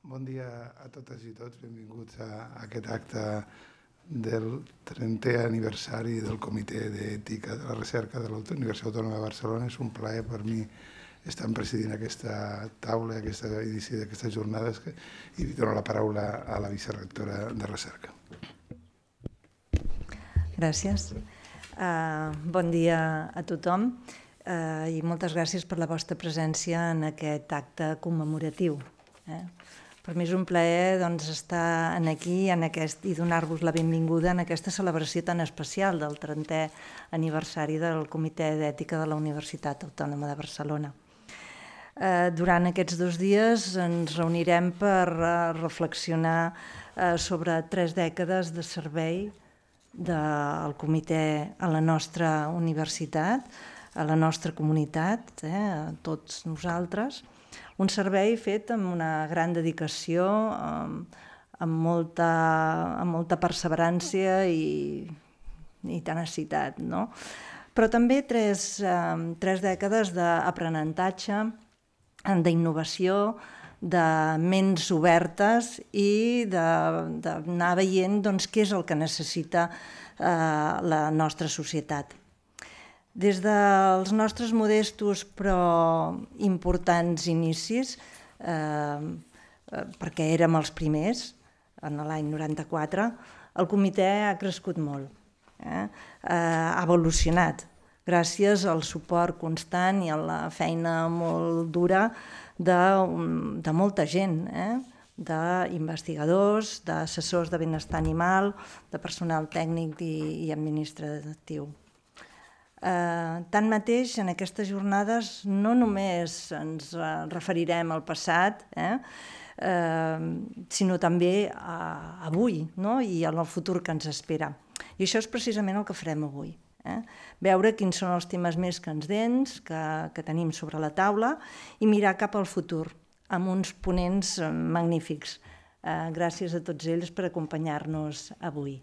Bon dia a totes i tots, benvinguts a aquest acte del 30è aniversari del Comitè d'Ètica de la Recerca de la Universitat Autònoma de Barcelona. És un plaer per mi estar presidint aquesta taula, aquest inici d'aquestes jornades, i li dono la paraula a la vicerectora de Recerca. Gràcies. Bon dia a tothom i moltes gràcies per la vostra presència en aquest acte commemoratiu. Per mi és un plaer estar aquí i donar-vos la benvinguda en aquesta celebració tan especial del 30è aniversari del Comitè d'Ètica de la Universitat Autònoma de Barcelona. Durant aquests 2 dies ens reunirem per reflexionar sobre 3 dècades de servei del comitè a la nostra universitat, a la nostra comunitat, a tots nosaltres. Un servei fet amb una gran dedicació, amb molta perseverança i tenacitat, no? Però també 3 dècades d'aprenentatge, d'innovació, de ments obertes i d'anar veient què és el que necessita la nostra societat. Des dels nostres modestos però importants inicis, perquè érem els primers, en l'any 94, el comitè ha crescut molt, ha evolucionat, gràcies al suport constant i a la feina molt dura de molta gent, d'investigadors, d'assessors de benestar animal, de personal tècnic i administratiu. Tanmateix, en aquestes jornades no només ens referirem al passat, sinó també a avui i al futur que ens espera. I això és precisament el que farem avui. Veure quins són els temes més candents que tenim sobre la taula i mirar cap al futur, amb uns ponents magnífics. Gràcies a tots ells per acompanyar-nos avui.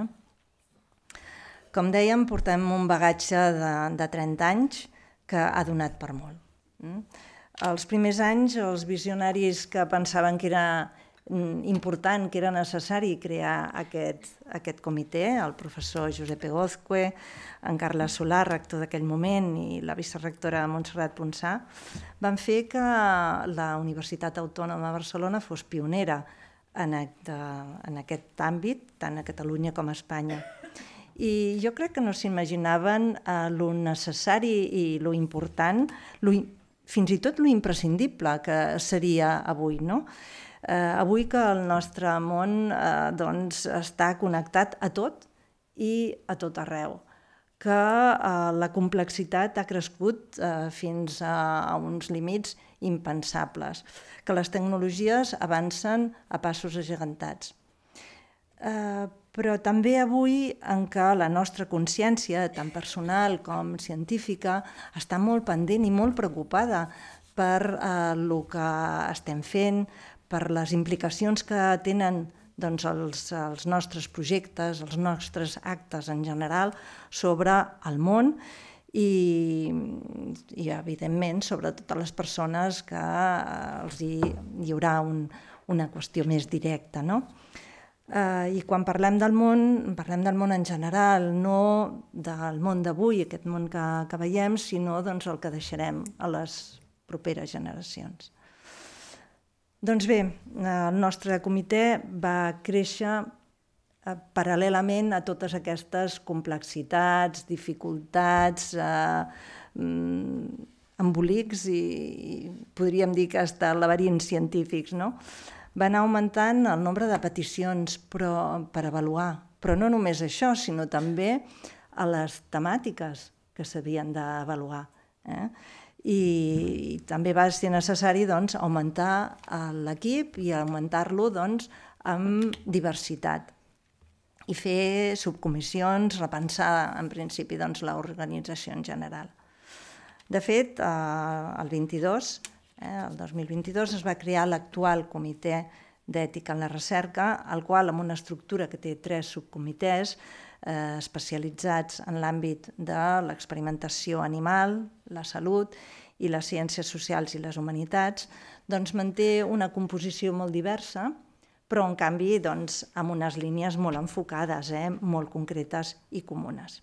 Com dèiem, portem un bagatge de 30 anys que ha donat per molt. Els primers anys, els visionaris que pensaven que era important, que era necessari crear aquest comitè, el professor Josep Egozque, en Carles Solà, rector d'aquell moment, i la vicerectora Montserrat Ponsà, van fer que la Universitat Autònoma de Barcelona fos pionera en aquest àmbit, tant a Catalunya com a Espanya. I jo crec que no s'imaginaven lo necessari i lo important, fins i tot lo imprescindible que seria avui, no? Avui que el nostre món està connectat a tot i a tot arreu, que la complexitat ha crescut fins a uns límits impensables, que les tecnologies avancen a passos agegantats. Però també avui en què la nostra consciència, tant personal com científica, està molt pendent i molt preocupada per el que estem fent, per les implicacions que tenen els nostres projectes, els nostres actes en general sobre el món i evidentment, sobre totes les persones que els hi haurà una qüestió més directa, no? I quan parlem del món en general, no del món d'avui, aquest món que veiem, sinó el que deixarem a les properes generacions. Doncs bé, el nostre comitè va créixer paral·lelament a totes aquestes complexitats, dificultats, embolics i podríem dir que fins laberints científics, no? Va anar augmentant el nombre de peticions per avaluar, però no només això, sinó també a les temàtiques que s'havien d'avaluar. I també va ser necessari augmentar l'equip i augmentar-lo amb diversitat i fer subcomissions, repensar en principi l'organització en general. De fet, el 2022 es va crear l'actual Comitè d'Ètica en la Recerca, el qual, amb una estructura que té 3 subcomitès especialitzats en l'àmbit de l'experimentació animal, la salut i les ciències socials i les humanitats, doncs manté una composició molt diversa, però en canvi amb unes línies molt enfocades, molt concretes i comunes.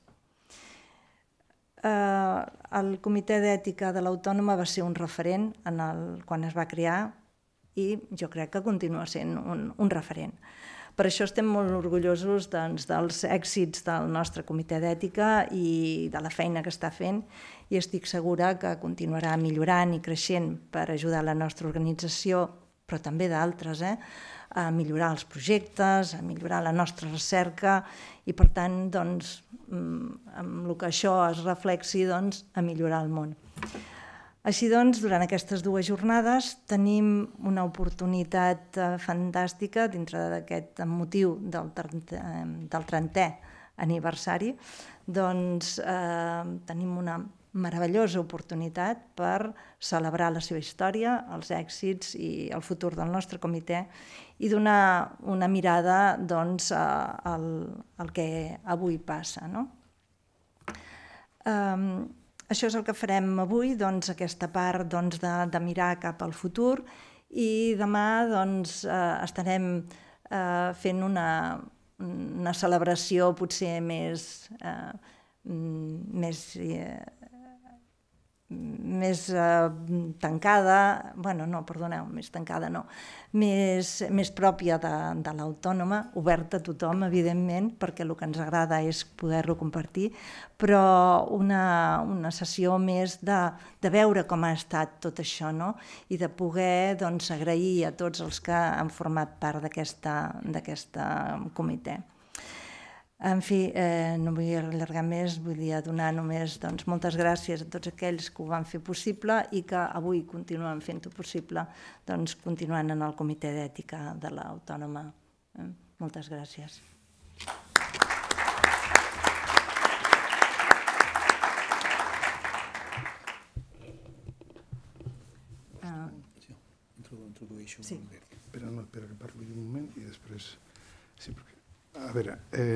El Comitè d'Ètica de l'Autònoma va ser un referent quan es va crear i jo crec que continua sent un referent. Per això estem molt orgullosos dels èxits del nostre Comitè d'Ètica i de la feina que està fent i estic segura que continuarà millorant i creixent per ajudar la nostra organització, però també d'altres, a millorar els projectes, a millorar la nostra recerca i, per tant, amb el que això es reflexi, a millorar el món. Així doncs, durant aquestes 2 jornades tenim una oportunitat fantàstica dintre d'aquest motiu del 30è aniversari. Tenim una meravellosa oportunitat per celebrar la seva història, els èxits i el futur del nostre comitè i donar una mirada al que avui passa. Això és el que farem avui, aquesta part de mirar cap al futur i demà estarem fent una celebració potser més tancada, més pròpia de l'Autònoma, oberta a tothom, evidentment, perquè el que ens agrada és poder-lo compartir, però una sessió més de veure com ha estat tot això i de poder agrair a tots els que han format part d'aquest comitè. En fi, no vull allargar més, vull donar només moltes gràcies a tots aquells que ho van fer possible i que avui continuen fent-ho possible, continuant en el Comitè d'Ètica de l'Autònoma. Moltes gràcies. Introdueixo un moment. Espera que parli un moment i després... Sí, perquè... A veure,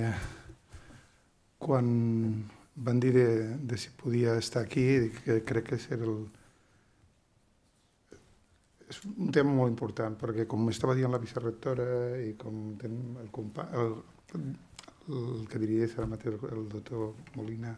quan van dir de si podia estar aquí, crec que és un tema molt important, perquè com estava dient la vicerectora i com tenim el que diria ara mateix el doctor Molina,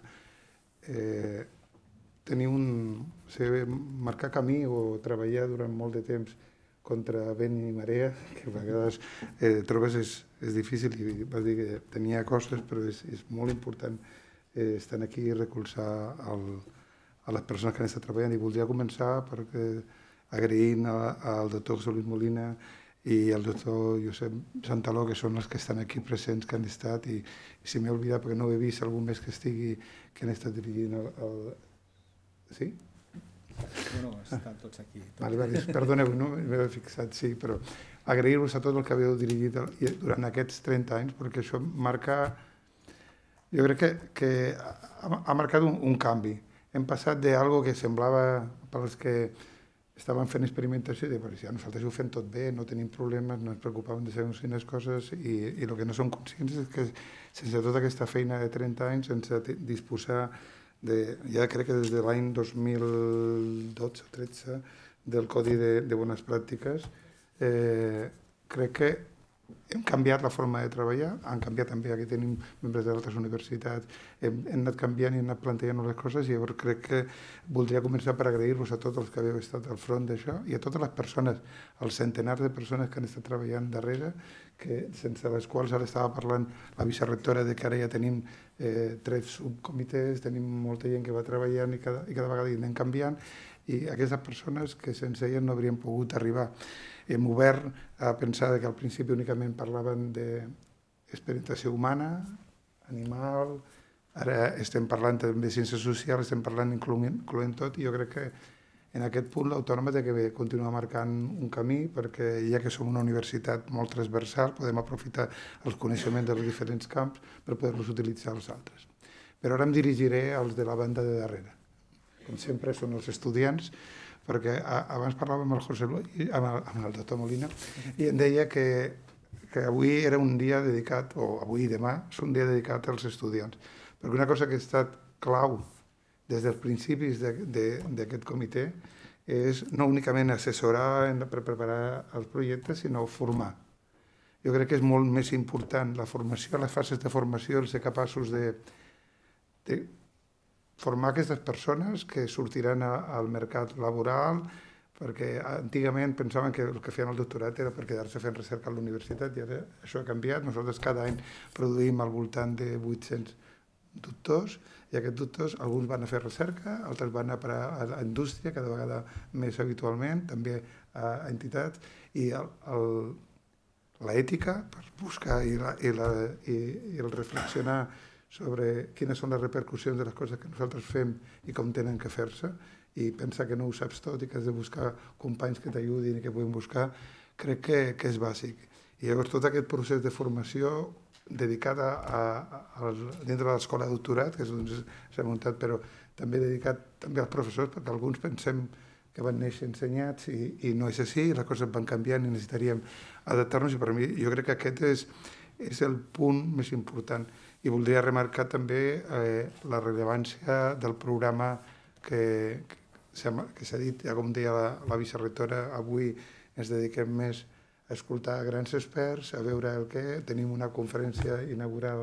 marcar camí o treballar durant molt de temps contra vent i marea, que a vegades trobes és difícil i vas dir que tenia coses, però és molt important estar aquí i recolzar a les persones que han estat treballant. I voldria començar agraint al doctor José Luis Molina i al doctor Josep Santaló, que són els que estan aquí presents, que han estat, i si m'he oblidat perquè no he vist algú més que estigui, que han estat dirigint el... Sí? No, estan tots aquí. Perdoneu, no m'he fixat, sí, però agrair-vos a tot el que haveu dirigit durant aquests 30 anys, perquè això marca... Jo crec que ha marcat un canvi. Hem passat d'algo que semblava, per als que estaven fent experimentació, de dir, nosaltres ho fem tot bé, no tenim problemes, no ens preocupàvem de segons quines coses, i el que no som conscients és que sense tota aquesta feina de 30 anys, sense disposar ja crec que des de l'any 2012-13 del Codi de Bones Pràctiques, crec que hem canviat la forma de treballar, han canviat també, aquí tenim membres d'altres universitats, hem anat canviant i hem anat plantejant les coses, i llavors crec que voldria començar per agrair-vos a tots els que haveu estat al front d'això i a totes les persones, els centenars de persones que han estat treballant darrere, sense les quals ara estava parlant la vicerectora de que ara ja tenim 3 subcomitès, tenim molta gent que va treballant i cada vegada anem canviant, i aquestes persones que sense elles no haurien pogut arribar. Hem obert a pensar que al principi únicament parlaven d'experimentació humana, animal, ara estem parlant també de ciències socials, estem parlant incloent tot, i jo crec que en aquest punt l'Autònoma té que continuar marcant un camí, perquè ja que som una universitat molt transversal podem aprofitar els coneixements dels diferents camps per poder-los utilitzar als altres. Però ara em dirigiré als de la banda de darrere. Com sempre són els estudiants, perquè abans parlava amb el José Luis, amb el doctor Molina, i em deia que avui era un dia dedicat, o avui i demà, és un dia dedicat als estudiants. Perquè una cosa que ha estat clau des dels principis d'aquest comitè és no únicament assessorar per preparar els projectes, sinó formar. Jo crec que és molt més important la formació, les fases de formació, el ser capaços de formar aquestes persones que sortiran al mercat laboral, perquè antigament pensaven que el que feien el doctorat era per quedar-se fent recerca a la universitat i ara això ha canviat. Nosaltres cada any produïm al voltant de 800 doctors i aquests doctors, alguns van a fer recerca, altres van a la indústria, cada vegada més habitualment, també a entitats, i l'ètica per buscar i el reflexionar sobre quines són les repercussions de les coses que nosaltres fem i com tenen que fer-se, i pensar que no ho saps tot i que has de buscar companys que t'ajudin i que puguin buscar, crec que és bàsic. I llavors tot aquest procés de formació dedicat dintre de l'escola de doctorat, que és on s'ha muntat, però també dedicat també als professors, perquè alguns pensem que van néixer ensenyats i no és així, les coses van canviant i necessitaríem adaptar-nos, i per mi jo crec que aquest és el punt més important. I voldria remarcar també la rellevància del programa que s'ha dit, ja com deia la vicerectora, avui ens dediquem més a escoltar grans experts, a veure el que tenim una conferència inaugural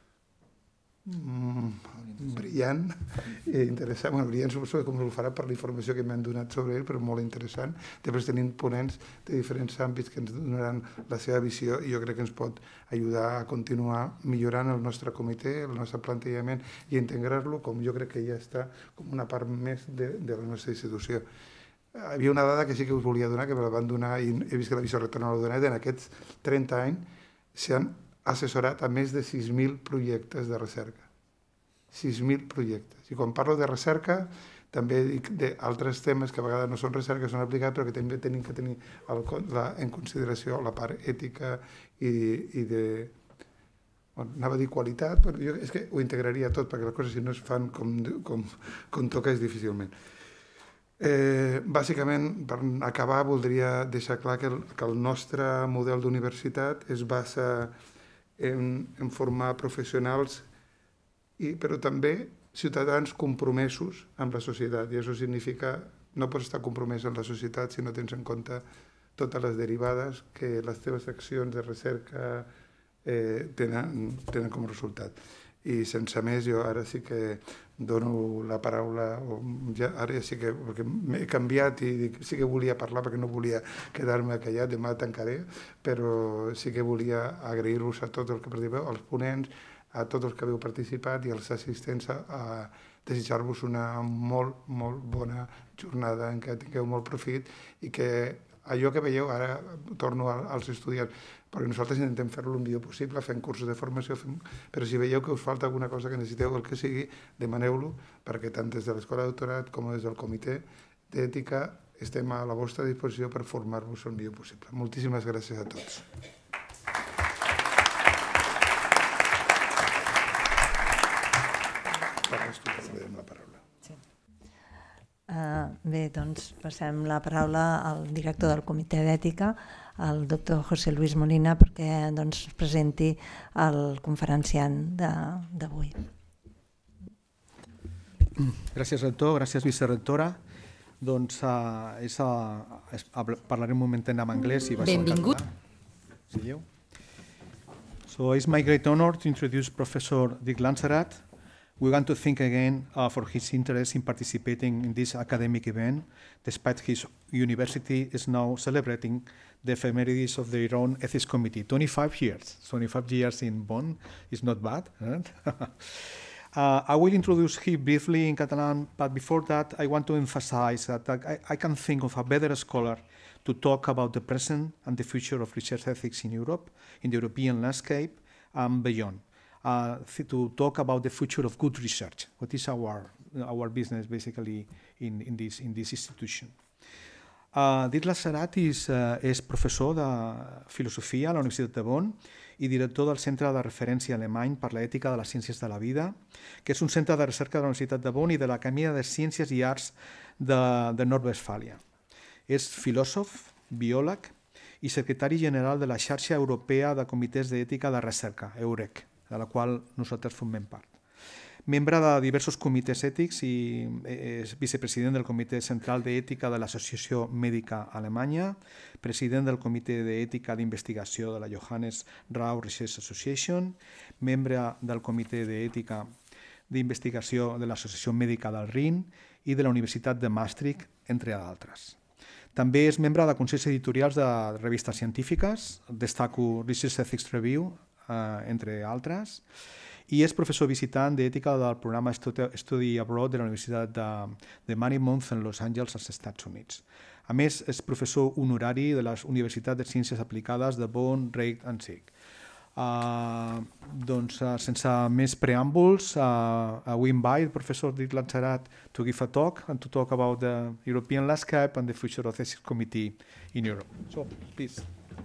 brillant i interessant, brillant suposo com ho farà per la informació que m'han donat sobre ell, però molt interessant. Després tenim ponents de diferents àmbits que ens donaran la seva visió i jo crec que ens pot ajudar a continuar millorant el nostre comitè, el nostre plantejament i integrar-lo, com jo crec que ja està com una part més de la nostra institució. Hi havia una dada que sí que us volia donar, que me la van donar i he vist que la vicerectora no l'ha donat. En aquests 30 anys s'han assessorat a més de 6.000 projectes de recerca. 6.000 projectes. I quan parlo de recerca, també dic d'altres temes que a vegades no són recerca, són aplicats, però que també tenim que tenir en consideració la part ètica i de... Bueno, anava a dir qualitat, però jo és que ho integraria tot, perquè les coses si no es fan com toca és difícilment. Bàsicament, per acabar, voldria deixar clar que el nostre model d'universitat es basa en formar professionals, però també ciutadans compromesos amb la societat. I això significa no pots estar compromès amb la societat si no tens en compte totes les derivades que les teves accions de recerca tenen com a resultat. I sense més, jo ara sí que dono la paraula, ara ja sí que, perquè m'he canviat i dic, sí que volia parlar perquè no volia quedar-me callat, demà tancaré, però sí que volia agrair-vos a tots els que participeu, als ponents, a tots els que heu participat i als assistents, a desitjar-vos una molt, molt bona jornada en què tingueu molt profit i que allò que veieu, ara torno als estudiants, perquè nosaltres intentem fer-lo el millor possible, fent cursos de formació, però si veieu que us falta alguna cosa que necessiteu, el que sigui, demaneu-lo, perquè tant des de l'Escola de Doctorat com des del Comitè d'Ètica estem a la vostra disposició per formar-vos el millor possible. Moltíssimes gràcies a tots. Bé, doncs passem la paraula al director del Comitè d'Ètica, el doctor José Luis Molina, perquè ens presenti el conferenciant d'avui. Gràcies, rector. Gràcies, vicerectora. Doncs parlaré un momentet en anglès i benvingut. So it's my great honor to introduce Professor Dick Lanzarat. We want to thank again for his interest in participating in this academic event, despite his university is now celebrating the ephemerides of their own ethics committee. 25 years in Bonn is not bad. Right? I will introduce him briefly in Catalan, but before that, I want to emphasize that I can think of a better scholar to talk about the present and the future of research ethics in Europe, in the European landscape, and beyond. To talk about the future of good research, what is our business basically in this institution. Dick Lanzarat és professor de filosofia a la Universitat de Bonn i director del Centre de Referència Alemany per l'Ètica de les Ciències de la Vida, que és un centre de recerca de la Universitat de Bonn i de l'Acadèmia de Ciències i Arts de Nord-Westfàlia. És filòsof, biòleg i secretari general de la Xarxa Europea de Comitès d'Ètica de Recerca, EUREC, de la qual nosaltres formem part. membre de diversos comitès ètics i és vicepresident del Comitè Central d'Ètica de l'Associació Mèdica Alemanya, president del Comitè d'Ètica d'Investigació de la Johannes Rau Research Association, membre del Comitè d'Ètica d'Investigació de l'Associació Mèdica del Rin i de la Universitat de Maastricht, entre d'altres. També és membre de consells editorials de revistes científiques, destaco Research Ethics Review, entre altres, i és professor visitant d'ètica del programa Study Abroad de la Universitat de Marymount en Los Angeles, als Estats Units. A més, és professor honorari de la Universitat de Ciències Aplicades de Bonn, Reich and Sieg. Doncs, sense més preàmbuls, we invite Professor Dirk Lanzarat to give a talk and to talk about the European landscape and the future of the Ethics Committee in Europe. So, please.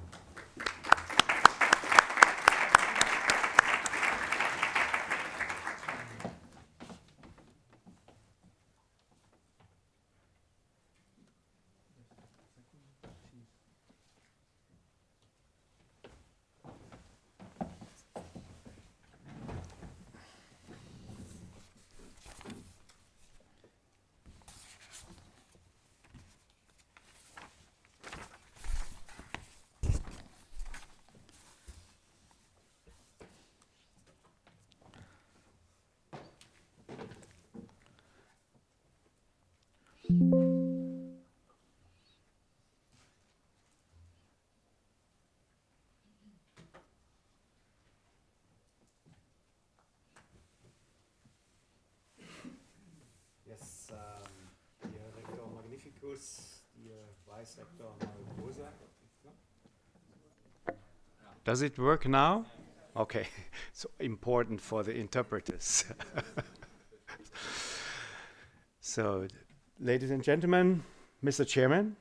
Dear Rector Magnificus, dear Vice Rector Mariposa. Does it work now? Okay, so important for the interpreters. So, ladies and gentlemen, Mr. Chairman,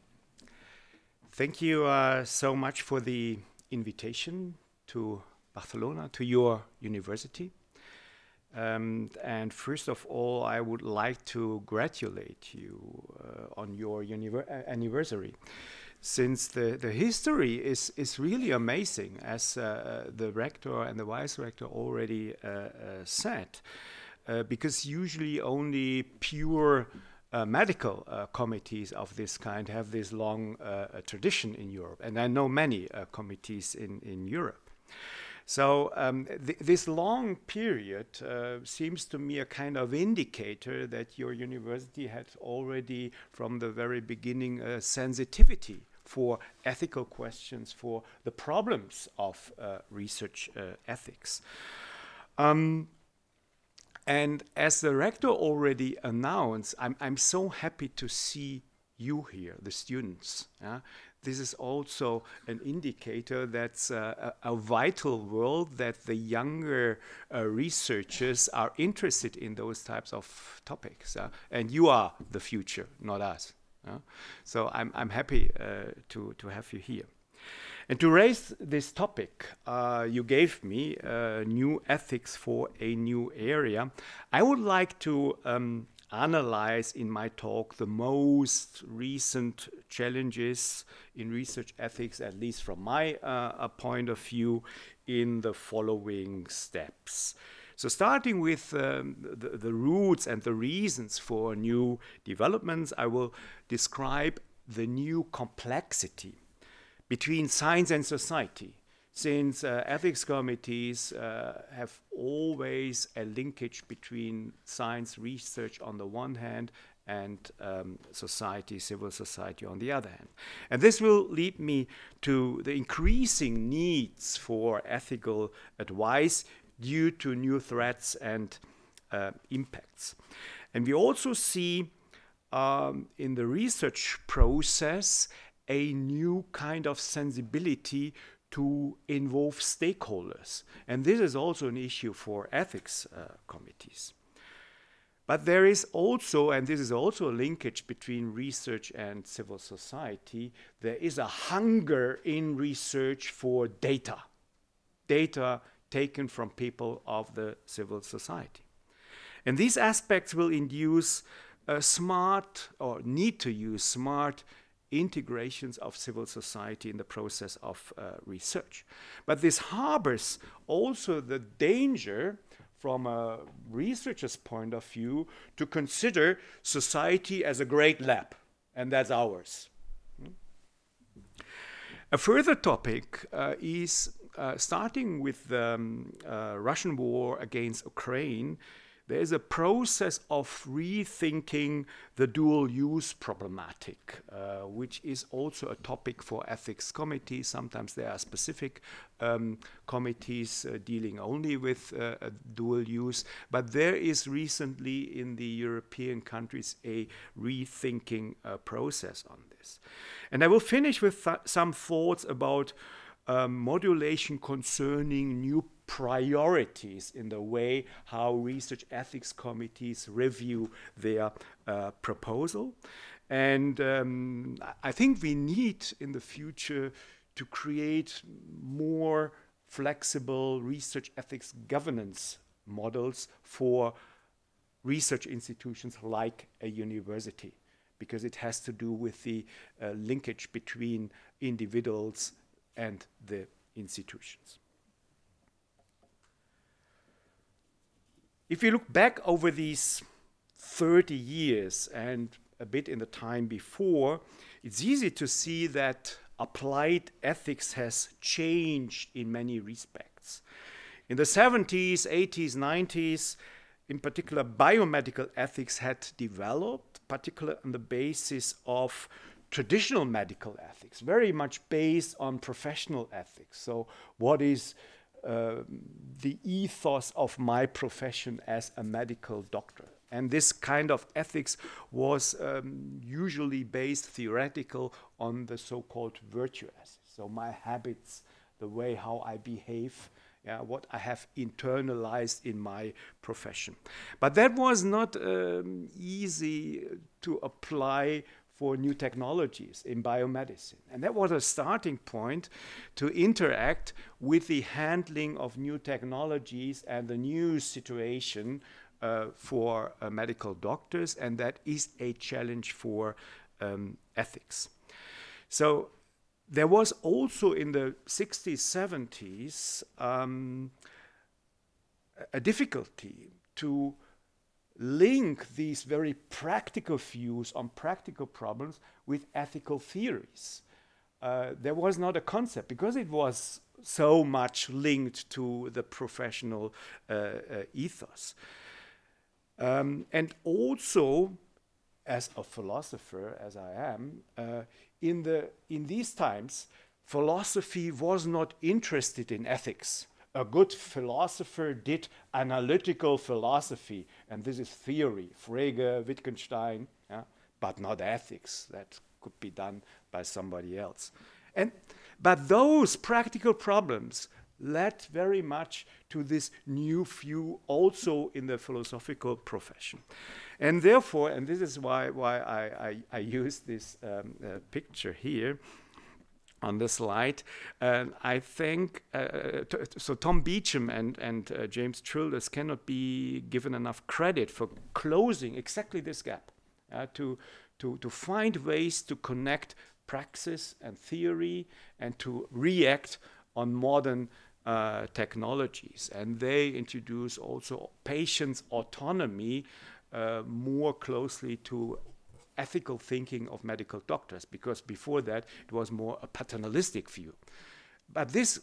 thank you so much for the invitation to Barcelona, to your university. And first of all, I would like to congratulate you on your anniversary, since the history is really amazing, as the rector and the vice rector already said, because usually only pure medical committees of this kind have this long tradition in Europe, and I know many committees in Europe. So this long period seems to me a kind of indicator that your university had already, from the very beginning, a sensitivity for ethical questions, for the problems of research ethics. And as the rector already announced, I'm so happy to see you here, the students. This is also an indicator that's a vital world, that the younger researchers are interested in those types of topics. And you are the future, not us. So I'm happy to have you here. And to raise this topic, you gave me new ethics for a new area. I would like to analyze in my talk the most recent challenges in research ethics, at least from my point of view, in the following steps. So starting with the roots and the reasons for new developments, I will describe the new complexity between science and society, since ethics committees have always a linkage between science research on the one hand and society, civil society on the other hand. And this will lead me to the increasing needs for ethical advice due to new threats and impacts. And we also see in the research process a new kind of sensibility to involve stakeholders. And this is also an issue for ethics committees. But there is also, and this is also a linkage between research and civil society, there is a hunger in research for data taken from people of the civil society. And these aspects will induce smart, or need to use smart, integrations of civil society in the process of research. But this harbors also the danger from a researcher's point of view, to consider society as a great lab, and that's ours. A further topic is starting with the Russian war against Ukraine. There is a process of rethinking the dual-use problematic, which is also a topic for ethics committees. Sometimes there are specific committees dealing only with dual use, but there is recently in the European countries a rethinking process on this. And I will finish with some thoughts about modulation concerning new priorities in the way how research ethics committees review their proposal. And I think we need in the future to create more flexible research ethics governance models for research institutions like a university, because it has to do with the linkage between individuals and the institutions. If you look back over these 30 years and a bit in the time before, it's easy to see that applied ethics has changed in many respects. In the 70s, 80s, 90s, in particular, biomedical ethics had developed, particularly on the basis of traditional medical ethics, very much based on professional ethics. So what is the ethos of my profession as a medical doctor? And this kind of ethics was usually based theoretical on the so-called virtue ethics. So my habits, the way how I behave, what I have internalized in my profession. But that was not easy to apply for new technologies in biomedicine. And that was a starting point to interact with the handling of new technologies and the new situation for medical doctors, and that is a challenge for ethics. So there was also in the 60s, 70s a difficulty to link these very practical views on practical problems with ethical theories. There was not a concept because it was so much linked to the professional ethos. And also, as a philosopher, as I am, in these times, philosophy was not interested in ethics. A good philosopher did analytical philosophy, and this is theory, Frege, Wittgenstein, but not ethics. That could be done by somebody else. But those practical problems led very much to this new view also in the philosophical profession. And therefore, and this is why I use this picture here on the slide, I think, so Tom Beecham and James Childers cannot be given enough credit for closing exactly this gap, to find ways to connect praxis and theory and to react on modern technologies. And they introduce also patient's autonomy more closely to ethical thinking of medical doctors, because before that it was more a paternalistic view. But this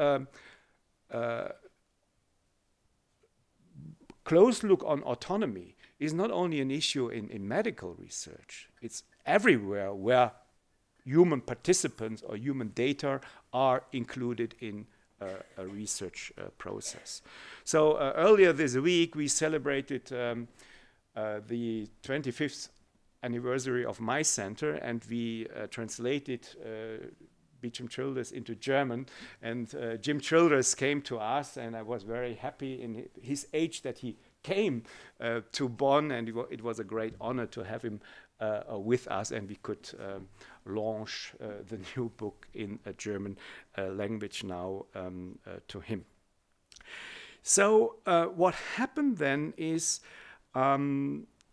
close look on autonomy is not only an issue in medical research, it's everywhere where human participants or human data are included in a research process. So earlier this week we celebrated the 25th anniversary of my center, and we translated Beecham Childers into German, and Jim Childers came to us, and I was very happy in his age that he came to Bonn, and it was a great honor to have him with us, and we could launch the new book in a German language now to him. So what happened then is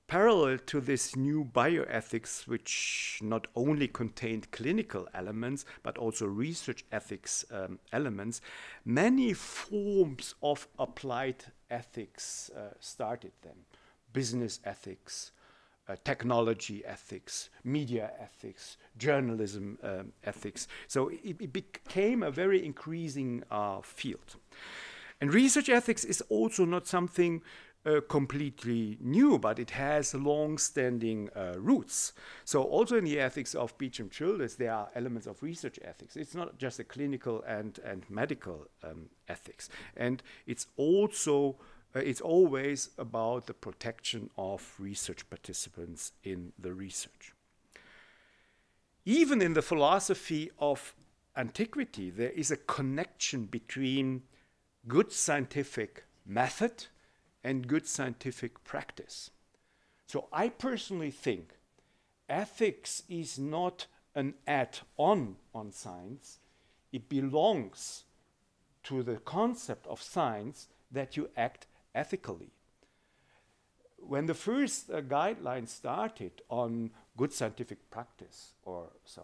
parallel to this new bioethics, which not only contained clinical elements, but also research ethics elements, many forms of applied ethics started then. Business ethics, technology ethics, media ethics, journalism ethics. So it became a very increasing field. And research ethics is also not something completely new, but it has long-standing roots. So also in the ethics of Beauchamp-Childers, there are elements of research ethics. It's not just a clinical and medical ethics. And it's also, it's always about the protection of research participants in the research. Even in the philosophy of antiquity, there is a connection between good scientific method and good scientific practice. So I personally think ethics is not an add-on on science. It belongs to the concept of science that you act ethically. When the first guidelines started on good scientific practice or so,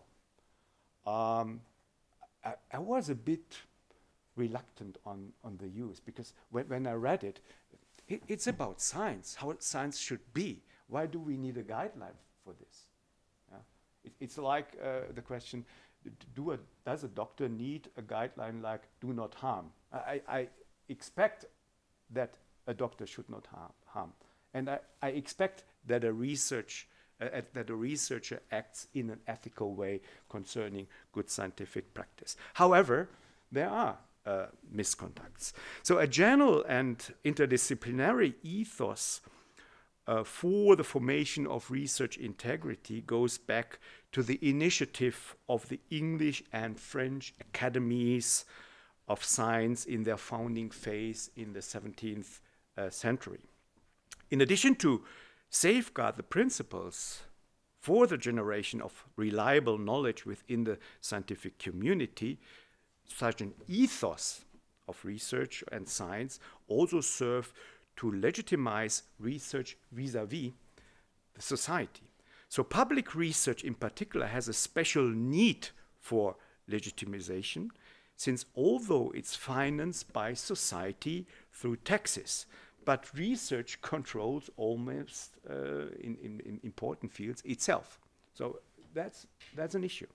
I was a bit reluctant on the use, because when I read it, it's about science, how science should be. Why do we need a guideline for this? It's like the question, does a doctor need a guideline like do not harm? I expect that a doctor should not harm. And I expect that a researcher acts in an ethical way concerning good scientific practice. However, there are misconducts. So a general and interdisciplinary ethos for the formation of research integrity goes back to the initiative of the English and French academies of science in their founding phase in the 17th century. In addition to safeguard the principles for the generation of reliable knowledge within the scientific community, such an ethos of research and science also serve to legitimize research vis-à-vis the society. So public research in particular has a special need for legitimization, since although it's financed by society through taxes, but research controls almost in important fields itself. So that's an issue.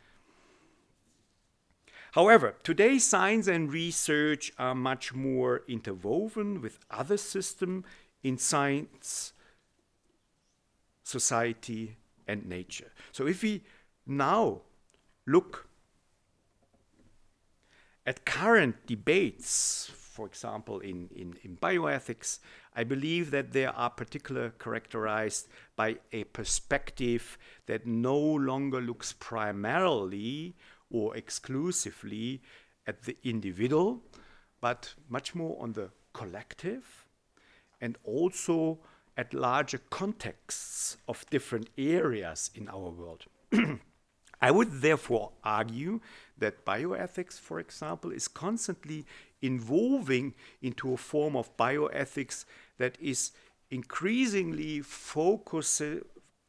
However, today science and research are much more interwoven with other systems in science, society, and nature. So if we now look at current debates, for example, in bioethics, I believe that they are particularly characterized by a perspective that no longer looks primarily or exclusively at the individual, but much more on the collective, and also at larger contexts of different areas in our world. I would therefore argue that bioethics, for example, is constantly evolving into a form of bioethics that is increasingly focusing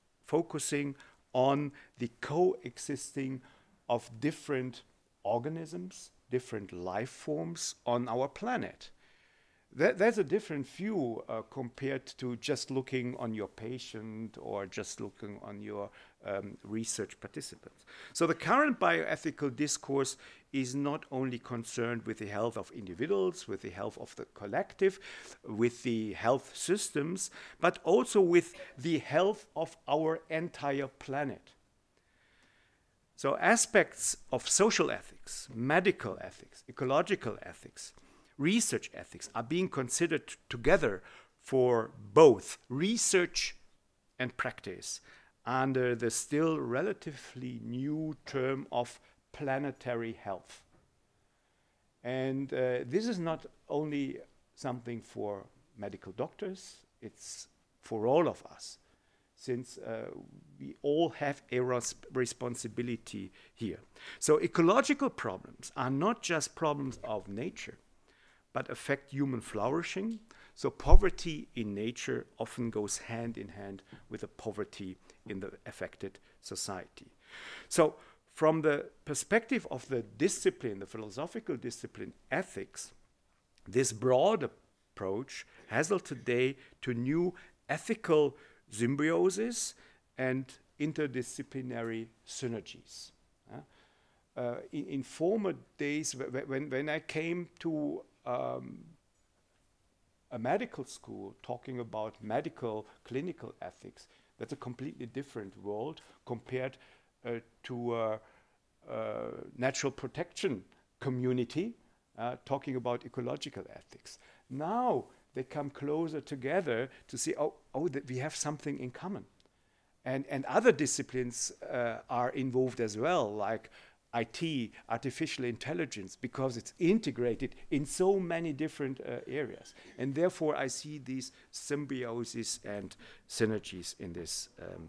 on the coexisting of different organisms, different life forms on our planet. That's a different view compared to just looking on your patient or just looking on your research participants. So the current bioethical discourse is not only concerned with the health of individuals, with the health of the collective, with the health systems, but also with the health of our entire planet. So aspects of social ethics, medical ethics, ecological ethics, research ethics are being considered together for both research and practice under the still relatively new term of planetary health. And this is not only something for medical doctors, it's for all of us, since we all have a responsibility here. So ecological problems are not just problems of nature, but affect human flourishing, So poverty in nature often goes hand in hand with the poverty in the affected society. So from the perspective of the discipline, the philosophical discipline, ethics, this broad approach has led today to new ethical symbiosis and interdisciplinary synergies. In former days, when I came to a medical school talking about medical clinical ethics, that's a completely different world compared to a natural protection community talking about ecological ethics. Now they come closer together to see, that we have something in common. And other disciplines are involved as well, like IT, artificial intelligence, because it's integrated in so many different areas. And therefore, I see these symbiosis and synergies in this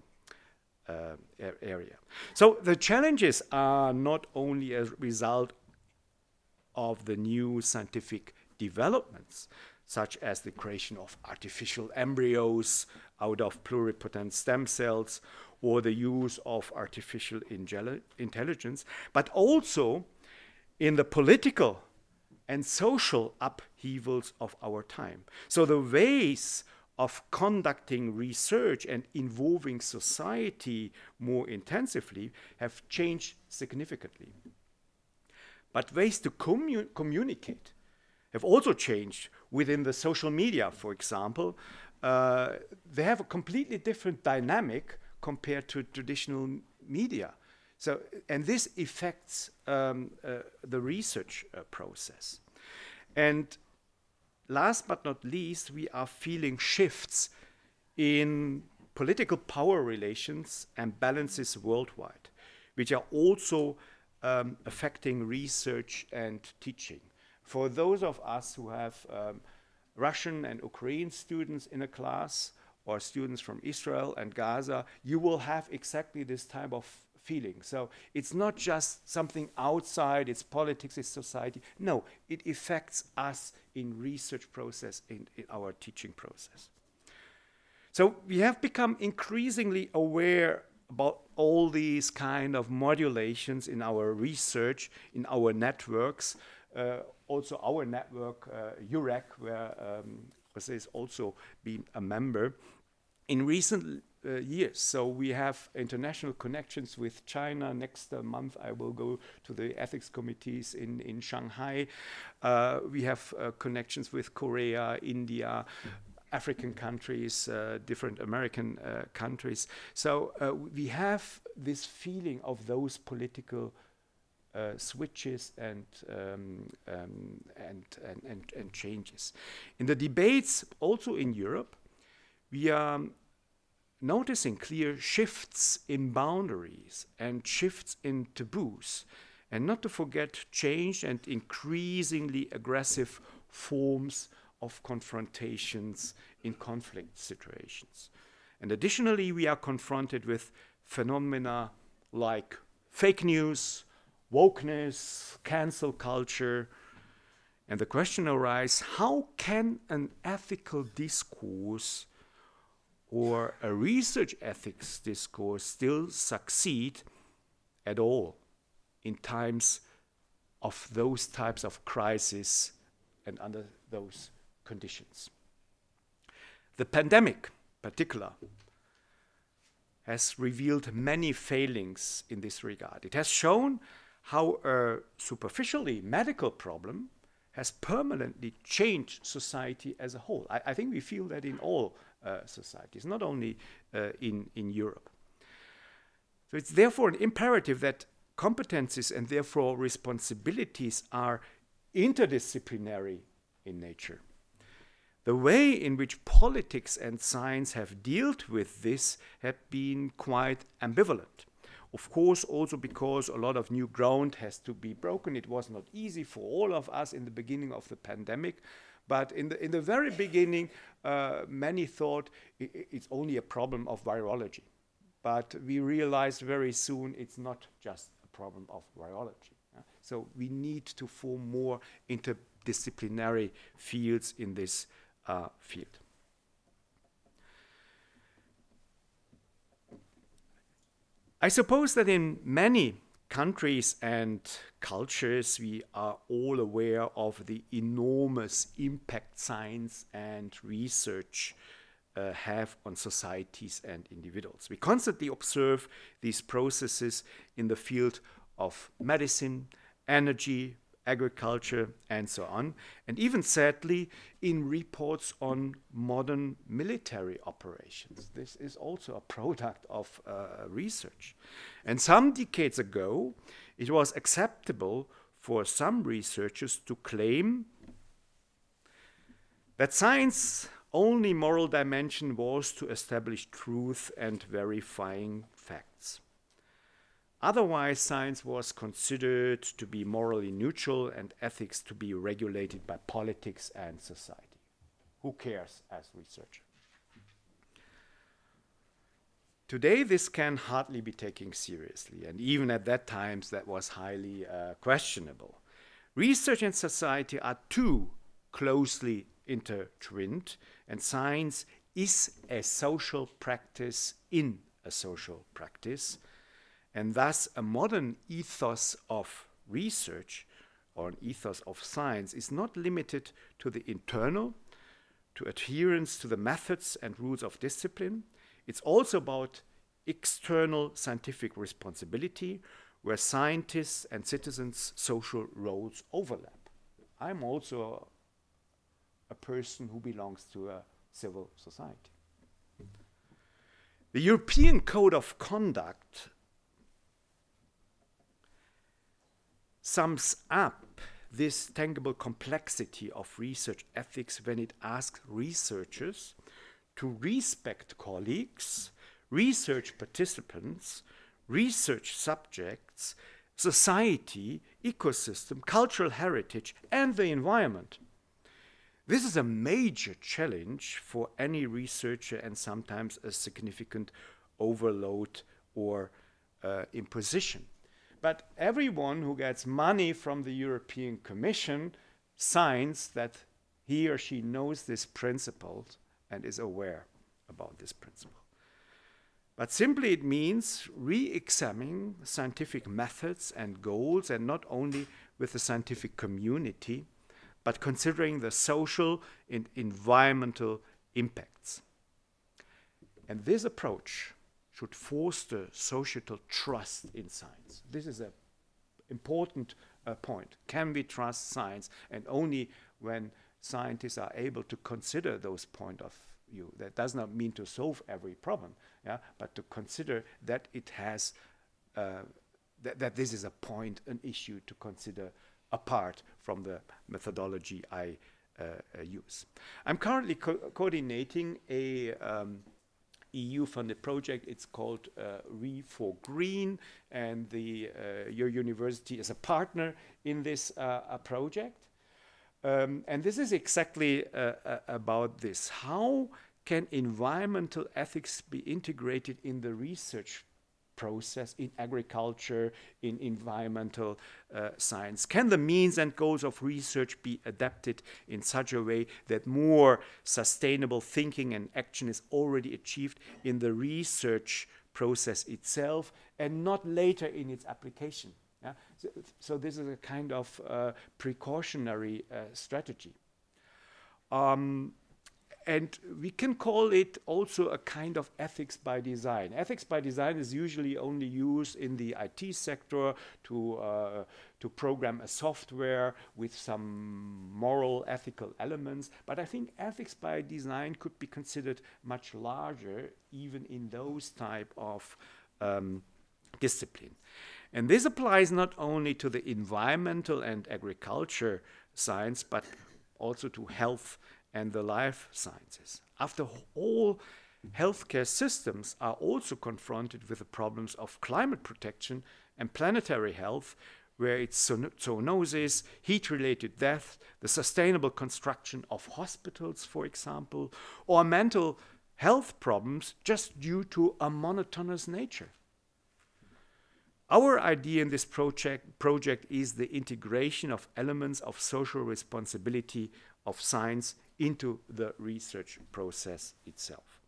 area. So the challenges are not only a result of the new scientific developments, such as the creation of artificial embryos out of pluripotent stem cells, or the use of artificial intelligence, but also in the political and social upheavals of our time. So the ways of conducting research and involving society more intensively have changed significantly. But ways to communicate have also changed within the social media, for example. They have a completely different dynamic compared to traditional media. So, and this affects the research process. And last but not least, we are feeling shifts in political power relations and balances worldwide, which are also affecting research and teaching. For those of us who have Russian and Ukrainian students in a class, or students from Israel and Gaza, you will have exactly this type of feeling. So it's not just something outside, it's politics, it's society. No, it affects us in research process, in our teaching process. So we have become increasingly aware about all these kind of modulations in our research, in our networks, also our network, EUREC, where Jose has also been a member, in recent years. So we have international connections with China. Next month I will go to the ethics committees in Shanghai. We have connections with Korea, India, African countries, different American countries. So we have this feeling of those political switches and changes. In the debates, also in Europe, we are noticing clear shifts in boundaries and shifts in taboos, and not to forget change and increasingly aggressive forms of confrontations in conflict situations. And additionally, we are confronted with phenomena like fake news, wokeness, cancel culture, and the question arises, how can an ethical discourse or a research ethics discourse still succeed at all in times of those types of crises and under those conditions? The pandemic, in particular, has revealed many failings in this regard. It has shown how a superficially medical problem has permanently changed society as a whole. I think we feel that in all societies, not only in Europe. So it's therefore an imperative that competencies and therefore responsibilities are interdisciplinary in nature. The way in which politics and science have dealt with this have been quite ambivalent. Of course, also because a lot of new ground has to be broken. It was not easy for all of us in the beginning of the pandemic, but in the very beginning, many thought it's only a problem of virology. But we realized very soon it's not just a problem of virology. So we need to form more interdisciplinary fields in this field. I suppose that in many countries and cultures, we are all aware of the enormous impact science and research have on societies and individuals. We constantly observe these processes in the field of medicine, energy, agriculture, and so on, and even sadly in reports on modern military operations. This is also a product of research. And some decades ago, it was acceptable for some researchers to claim that science's only moral dimension was to establish truth and verifying facts. Otherwise, science was considered to be morally neutral and ethics to be regulated by politics and society. Who cares as researcher? Today, this can hardly be taken seriously, and even at that time, that was highly questionable. Research and society are too closely intertwined, and science is a social practice in a social practice. And thus, a modern ethos of research or an ethos of science is not limited to the internal, to adherence to the methods and rules of discipline. It's also about external scientific responsibility, where scientists and citizens' social roles overlap. I'm also a person who belongs to a civil society. The European Code of Conduct sums up this tangible complexity of research ethics when it asks researchers to respect colleagues, research participants, research subjects, society, ecosystem, cultural heritage, and the environment. This is a major challenge for any researcher and sometimes a significant overload or imposition. But everyone who gets money from the European Commission signs that he or she knows this principle and is aware about this principle. But simply it means re-examining scientific methods and goals, and not only with the scientific community, but considering the social and environmental impacts. And this approach should foster societal trust in science. This is an important point. Can we trust science? And only when scientists are able to consider those points of view. That does not mean to solve every problem, yeah, but to consider that it has, that this is a point, an issue to consider apart from the methodology I use. I'm currently coordinating a EU-funded project. It's called Re4Green, and your university is a partner in this project. And this is exactly about this. How can environmental ethics be integrated in the research process, in agriculture, in environmental science? Can the means and goals of research be adapted in such a way that more sustainable thinking and action is already achieved in the research process itself and not later in its application? Yeah? So this is a kind of precautionary strategy. And we can call it also a kind of ethics by design. Ethics by design is usually only used in the IT sector to program a software with some moral, ethical elements. But I think ethics by design could be considered much larger, even in those type of discipline. And this applies not only to the environmental and agriculture science, but also to health and the life sciences. After all, healthcare systems are also confronted with the problems of climate protection and planetary health, where it's zoonosis, heat-related death, the sustainable construction of hospitals, for example, or mental health problems just due to a monotonous nature. Our idea in this project is the integration of elements of social responsibility of science into the research process itself.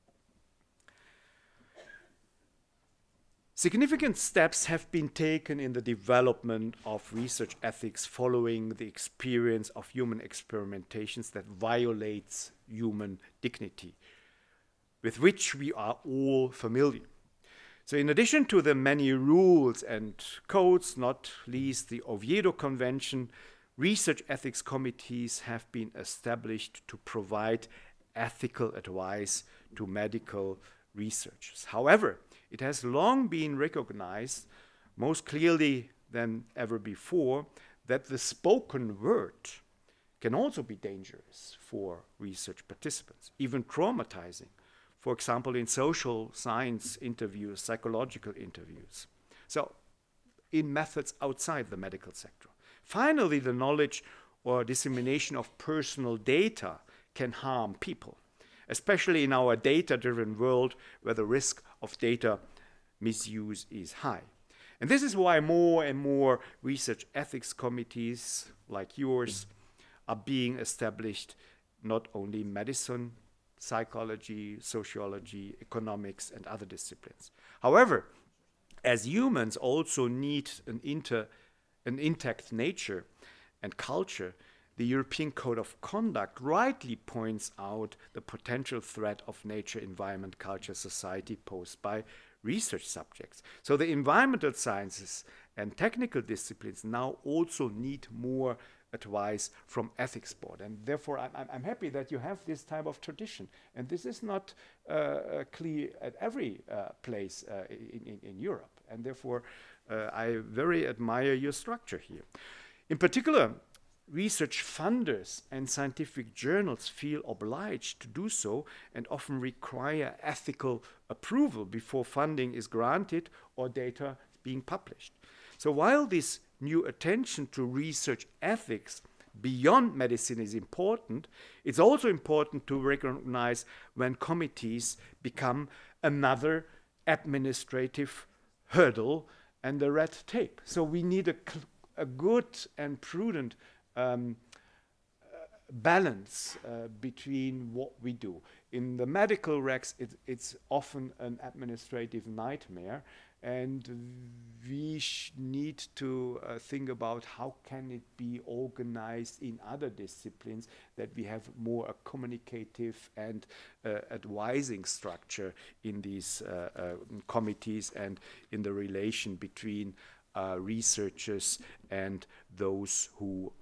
Significant steps have been taken in the development of research ethics following the experience of human experimentations that violates human dignity, with which we are all familiar. So in addition to the many rules and codes, not least the Oviedo Convention, research ethics committees have been established to provide ethical advice to medical researchers. However, it has long been recognized, most clearly than ever before, that the spoken word can also be dangerous for research participants, even traumatizing. For example, in social science interviews, psychological interviews. So, in methods outside the medical sector. Finally, the knowledge or dissemination of personal data can harm people, especially in our data-driven world where the risk of data misuse is high. And this is why more and more research ethics committees like yours are being established, not only in medicine, psychology, sociology, economics, and other disciplines. However, as humans also need an intact nature and culture, the European Code of Conduct rightly points out the potential threat of nature, environment, culture, society posed by research subjects. So the environmental sciences and technical disciplines now also need more advice from ethics board, and therefore I'm happy that you have this type of tradition, and this is not clear at every place in Europe, and therefore I very admire your structure here. In particular, research funders and scientific journals feel obliged to do so and often require ethical approval before funding is granted or data being published. So while this new attention to research ethics beyond medicine is important, it's also important to recognize when committees become another administrative hurdle and the red tape. So we need a good and prudent balance between what we do. In the medical regs, it's often an administrative nightmare, and we need to think about how can it be organized in other disciplines, that we have more a communicative and advising structure in these committees and in the relation between researchers and those who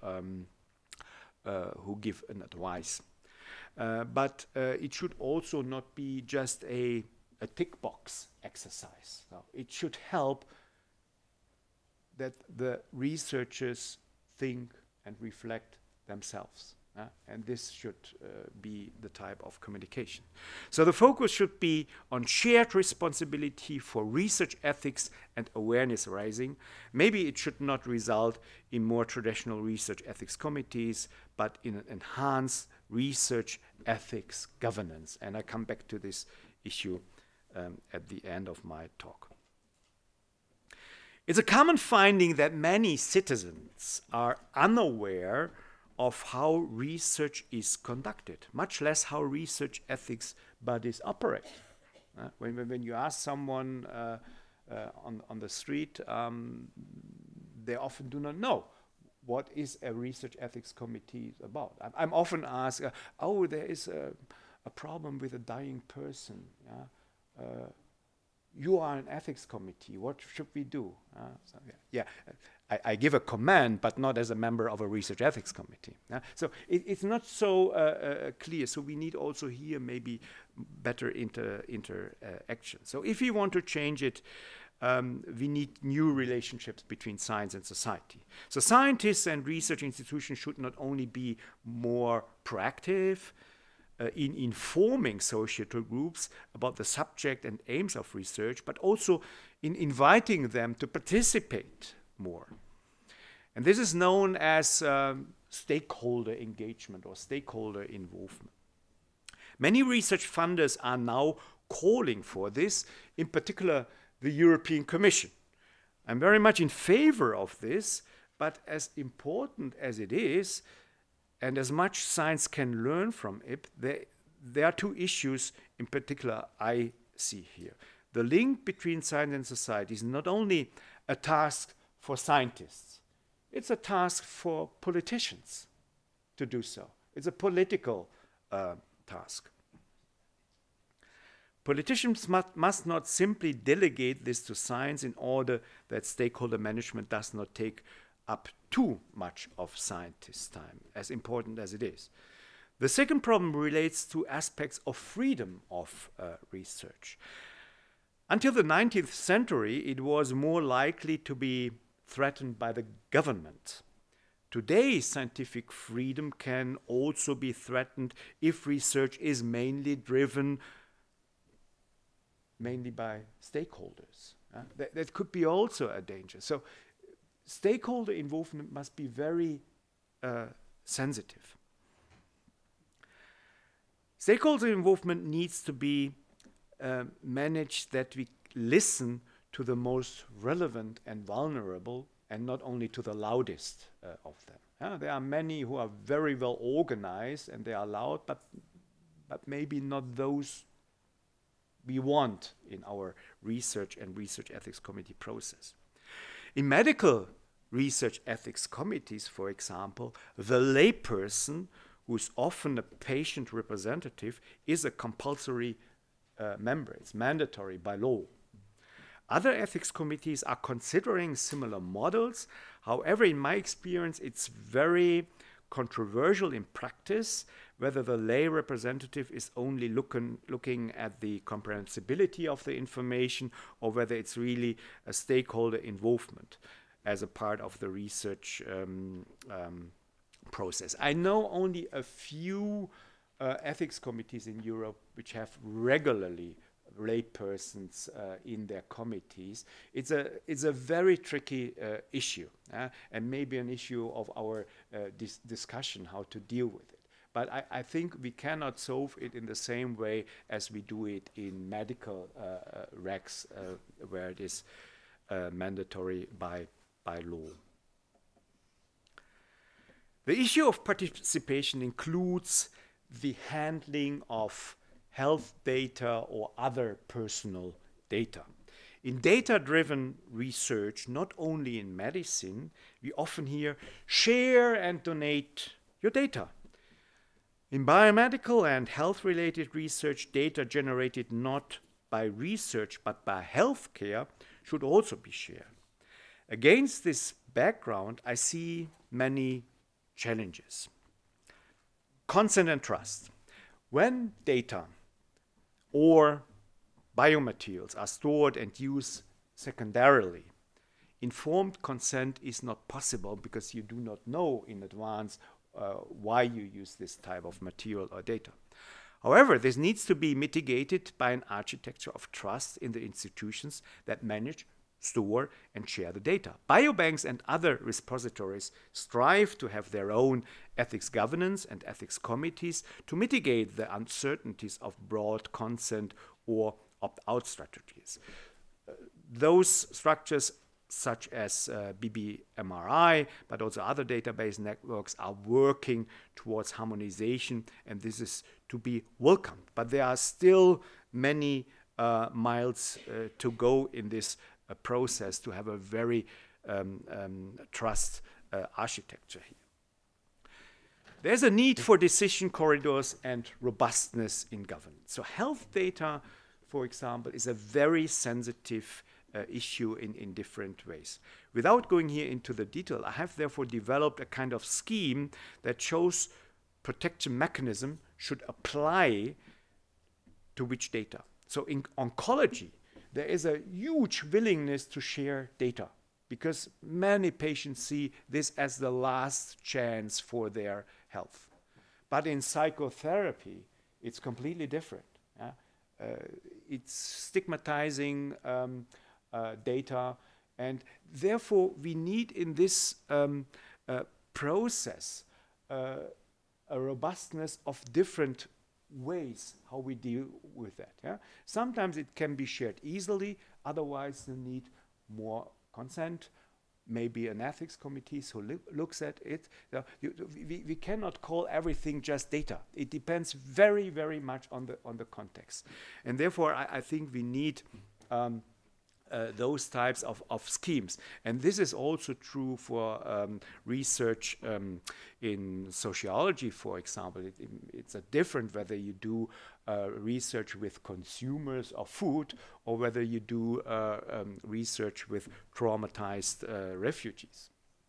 give an advice. But it should also not be just a tick box exercise. No, it should help that the researchers think and reflect themselves. And this should be the type of communication. So the focus should be on shared responsibility for research ethics and awareness raising. Maybe it should not result in more traditional research ethics committees, but in an enhanced research ethics governance. And I come back to this issue at the end of my talk. It's a common finding that many citizens are unaware of how research is conducted, much less how research ethics bodies operate. When you ask someone on the street, they often do not know what is a research ethics committee about. I'm often asked, oh, there is a problem with a dying person. You are an ethics committee. What should we do? So I give a command, but not as a member of a research ethics committee. So it's not so clear. So we need also here maybe better interaction. So if we want to change it, we need new relationships between science and society. So scientists and research institutions should not only be more proactive in informing societal groups about the subject and aims of research, but also in inviting them to participate more. And this is known as stakeholder engagement or stakeholder involvement. Many research funders are now calling for this, in particular the European Commission. I'm very much in favor of this, but as important as it is, and as much science can learn from it, there are two issues in particular I see here. The link between science and society is not only a task for scientists, it's a task for politicians to do so. It's a political task. Politicians must not simply delegate this to science in order that stakeholder management does not take up too much of scientists' time, as important as it is. The second problem relates to aspects of freedom of research. Until the 19th century, it was more likely to be threatened by the government. Today, scientific freedom can also be threatened if research is mainly driven by stakeholders. That could be also a danger. So stakeholder involvement must be very sensitive. Stakeholder involvement needs to be managed that we listen to the most relevant and vulnerable and not only to the loudest of them. There are many who are very well organized and they are loud, but maybe not those we want in our research and research ethics committee process. In medical research ethics committees, for example, the layperson, who is often a patient representative, is a compulsory member. It's mandatory by law. Other ethics committees are considering similar models. However, in my experience, it's very controversial in practice whether the lay representative is only looking at the comprehensibility of the information or whether it's really a stakeholder involvement as a part of the research process. I know only a few ethics committees in Europe which have regularly laypersons in their committees. It's a very tricky issue, and maybe an issue of our discussion how to deal with it. But I think we cannot solve it in the same way as we do it in medical regs, where it is mandatory by law. The issue of participation includes the handling of health data or other personal data. In data-driven research, not only in medicine, we often hear, share and donate your data. In biomedical and health-related research, data generated not by research but by healthcare should also be shared. Against this background, I see many challenges. Consent and trust. When data or biomaterials are stored and used secondarily, informed consent is not possible because you do not know in advance why you use this type of material or data. However, this needs to be mitigated by an architecture of trust in the institutions that manage, store, and share the data. Biobanks and other repositories strive to have their own ethics governance and ethics committees to mitigate the uncertainties of broad consent or opt-out strategies. Those structures, such as BBMRI, but also other database networks, are working towards harmonization, and this is to be welcomed. But there are still many miles to go in this process to have a very trust architecture here. There's a need for decision corridors and robustness in governance. So health data, for example, is a very sensitive issue in different ways. Without going here into the detail, I have therefore developed a kind of scheme that shows protection mechanism should apply to which data. So in oncology, there is a huge willingness to share data because many patients see this as the last chance for their health. But in psychotherapy, it's completely different. It's stigmatizing data, and therefore we need in this process a robustness of different ways how we deal with that. Sometimes it can be shared easily, otherwise you need more consent maybe an ethics committee who looks at it. We cannot call everything just data. It depends very, very much on the context. And therefore, I think we need those types of schemes. And this is also true for research in sociology, for example. It's a different whether you do research with consumers of food or whether you do research with traumatized refugees.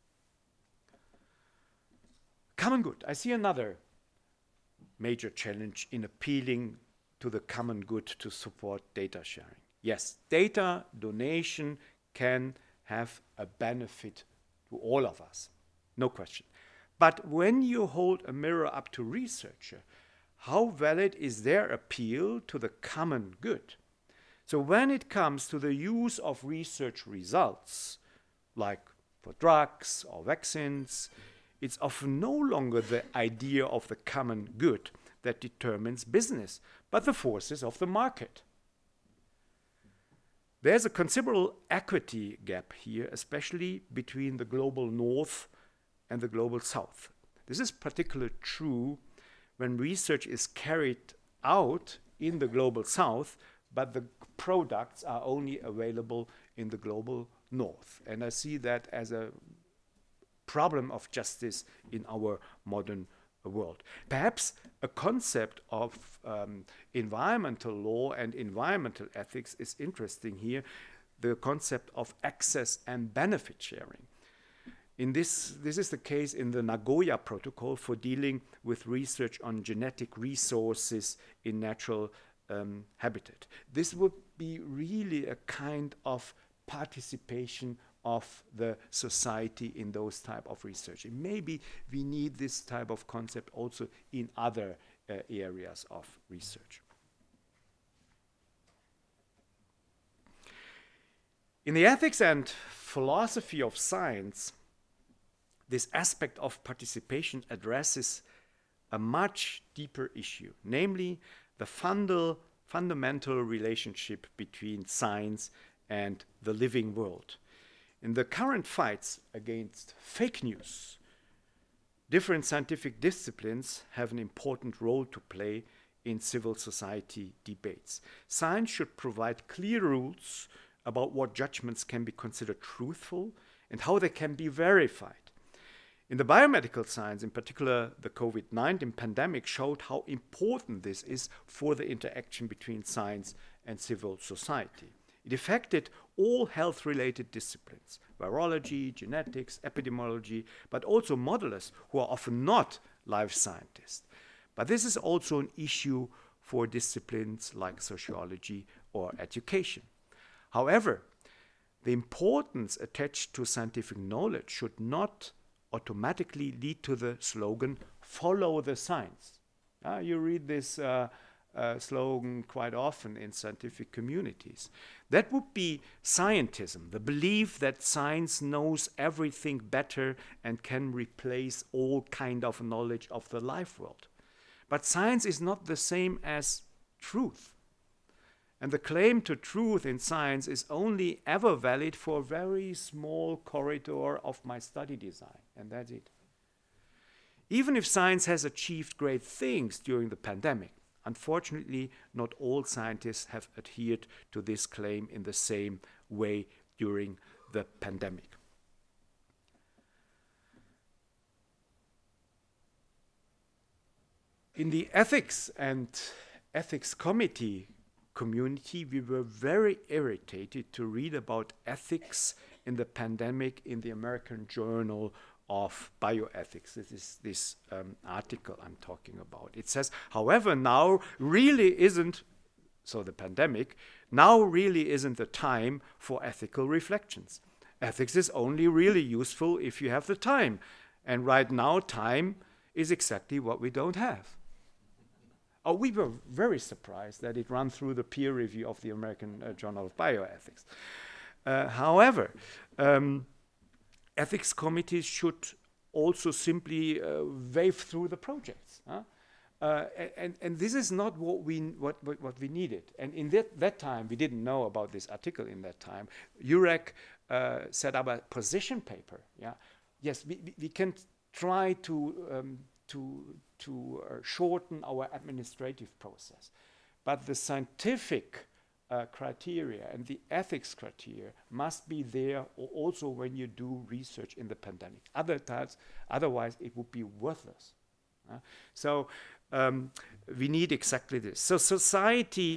Common good. I see another major challenge in appealing to the common good to support data sharing. Yes, data donation can have a benefit to all of us, no question. But when you hold a mirror up to researcher, how valid is their appeal to the common good? So when it comes to the use of research results, like for drugs or vaccines, it's often no longer the idea of the common good that determines business, but the forces of the market. There's a considerable equity gap here, especially between the global north and the global south. This is particularly true when research is carried out in the global south, but the products are only available in the global north. And I see that as a problem of justice in our modern world. Perhaps a concept of environmental law and environmental ethics is interesting here, the concept of access and benefit sharing. This is the case in the Nagoya Protocol for dealing with research on genetic resources in natural habitat. This would be really a kind of participation of the society in those type of research. And maybe we need this type of concept also in other areas of research. In the ethics and philosophy of science, this aspect of participation addresses a much deeper issue, namely the fundamental relationship between science and the living world. In the current fights against fake news, different scientific disciplines have an important role to play in civil society debates. Science should provide clear rules about what judgments can be considered truthful and how they can be verified. In the biomedical science, in particular, the COVID-19 pandemic showed how important this is for the interaction between science and civil society. It affected all health-related disciplines, virology, genetics, epidemiology, but also modelers who are often not life scientists. But this is also an issue for disciplines like sociology or education. However, the importance attached to scientific knowledge should not automatically lead to the slogan, follow the science. You read this slogan quite often in scientific communities. That would be scientism, the belief that science knows everything better and can replace all kind of knowledge of the life world. But science is not the same as truth. And the claim to truth in science is only ever valid for a very small corridor of my study design, and that's it. Even if science has achieved great things during the pandemic, unfortunately, not all scientists have adhered to this claim in the same way during the pandemic. In the ethics and ethics committee community, we were very irritated to read about ethics in the pandemic in the American Journal of Bioethics. This is this article I'm talking about. It says, however, now really isn't, so the pandemic, now really isn't the time for ethical reflections. Ethics is only really useful if you have the time. And right now, time is exactly what we don't have. Oh, we were very surprised that it ran through the peer review of the American Journal of Bioethics. However, ethics committees should also simply wave through the projects. And this is not what we needed. And in that time, we didn't know about this article in that time. EUREC set up a position paper. Yeah, yes, we can try to shorten our administrative process, but the scientific criteria and the ethics criteria must be there also when you do research in the pandemic. Otherwise, it would be worthless. So we need exactly this. So society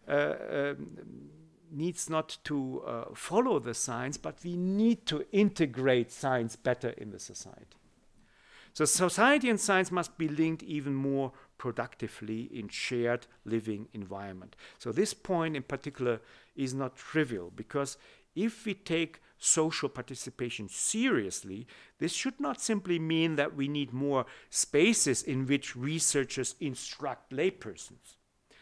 needs not to follow the science, but we need to integrate science better in the society. So society and science must be linked even more productively in shared living environment. So this point in particular is not trivial, because if we take social participation seriously, this should not simply mean that we need more spaces in which researchers instruct laypersons.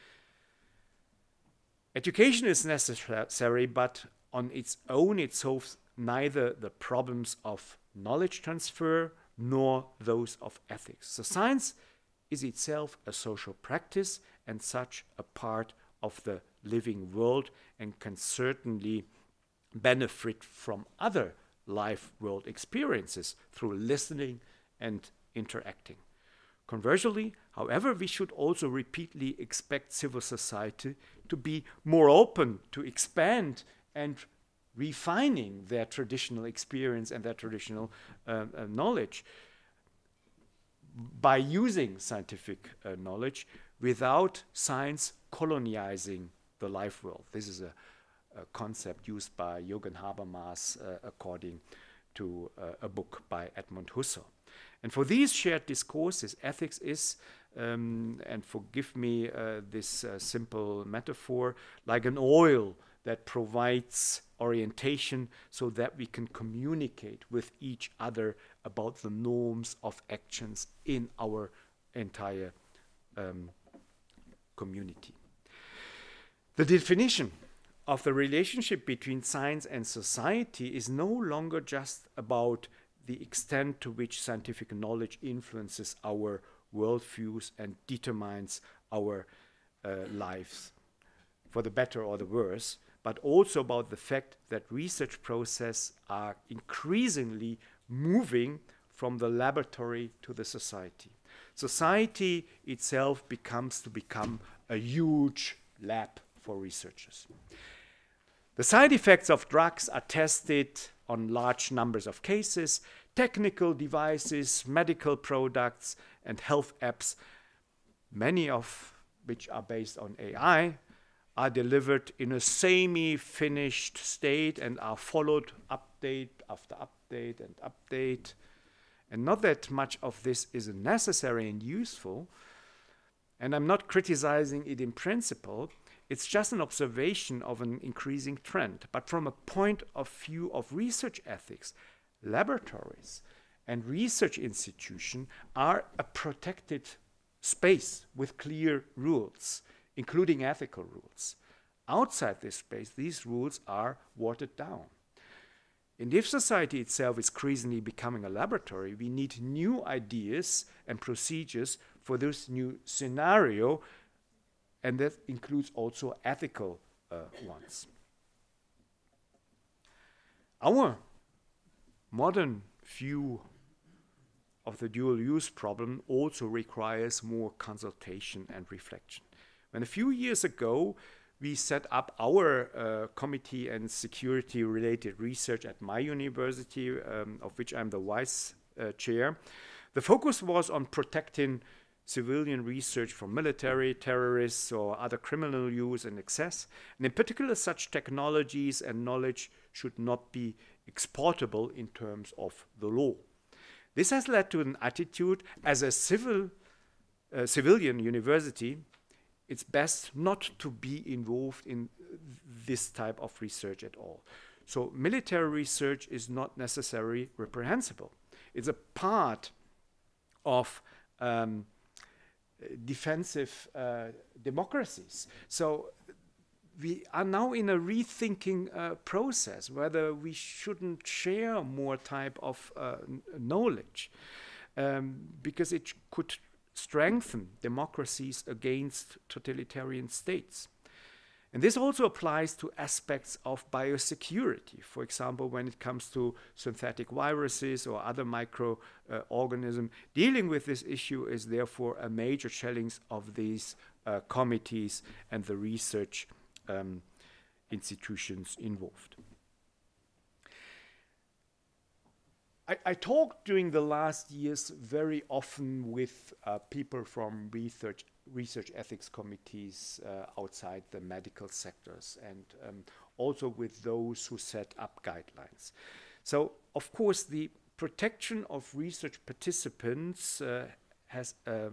Education is necessary, but on its own it solves neither the problems of knowledge transfer nor those of ethics. So science is itself a social practice and such a part of the living world, and can certainly benefit from other life world experiences through listening and interacting. Conversely, however, we should also repeatedly expect civil society to be more open to expand and refining their traditional experience and their traditional knowledge by using scientific knowledge without science colonizing the life world. This is a concept used by Jürgen Habermas according to a book by Edmund Husserl. And for these shared discourses, ethics is, and forgive me this simple metaphor, like an oil that provides orientation so that we can communicate with each other about the norms of actions in our entire community. The definition of the relationship between science and society is no longer just about the extent to which scientific knowledge influences our worldviews and determines our lives, for the better or the worse, but also about the fact that research processes are increasingly moving from the laboratory to the society. Society itself becomes a huge lab for researchers. The side effects of drugs are tested on large numbers of cases. Technical devices, medical products, and health apps, many of which are based on AI, are delivered in a semi-finished state and are followed update after update and update. And not that much of this is necessary and useful, and I'm not criticizing it in principle. It's just an observation of an increasing trend. But from a point of view of research ethics, laboratories and research institutions are a protected space with clear rules, including ethical rules. Outside this space, these rules are watered down. And if society itself is increasingly becoming a laboratory, we need new ideas and procedures for this new scenario, and that includes also ethical ones. Our modern view of the dual use problem also requires more consultation and reflection. When a few years ago we set up our committee and security related research at my university, of which I'm the vice chair, the focus was on protecting civilian research from military, terrorists, or other criminal use and access. And in particular, such technologies and knowledge should not be exportable in terms of the law. This has led to an attitude as a civilian university, it's best not to be involved in this type of research at all. So military research is not necessarily reprehensible. It's a part of defensive democracies. So we are now in a rethinking process whether we shouldn't share more type of knowledge because it could strengthen democracies against totalitarian states. And this also applies to aspects of biosecurity. For example, when it comes to synthetic viruses or other microorganisms, dealing with this issue is therefore a major challenge of these committees and the research institutions involved. I talked during the last years very often with people from research ethics committees outside the medical sectors, and also with those who set up guidelines. So, of course, the protection of research participants has a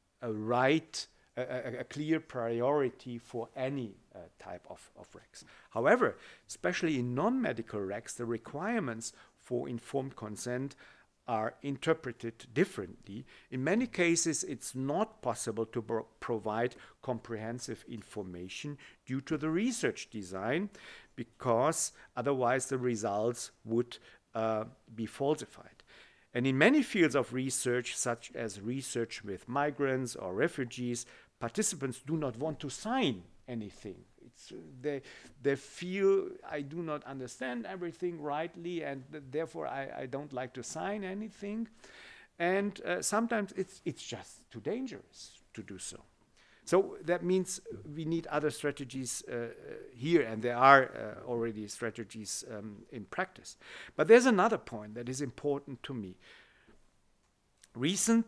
clear priority for any type of RECs. However, especially in non-medical RECs, the requirements for informed consent are interpreted differently. In many cases, it's not possible to provide comprehensive information due to the research design, because otherwise the results would be falsified. And in many fields of research, such as research with migrants or refugees, participants do not want to sign anything. They feel, I do not understand everything rightly, and therefore I don't like to sign anything. And sometimes it's just too dangerous to do so. So that means we need other strategies here, and there are already strategies in practice. But there's another point that is important to me. Recent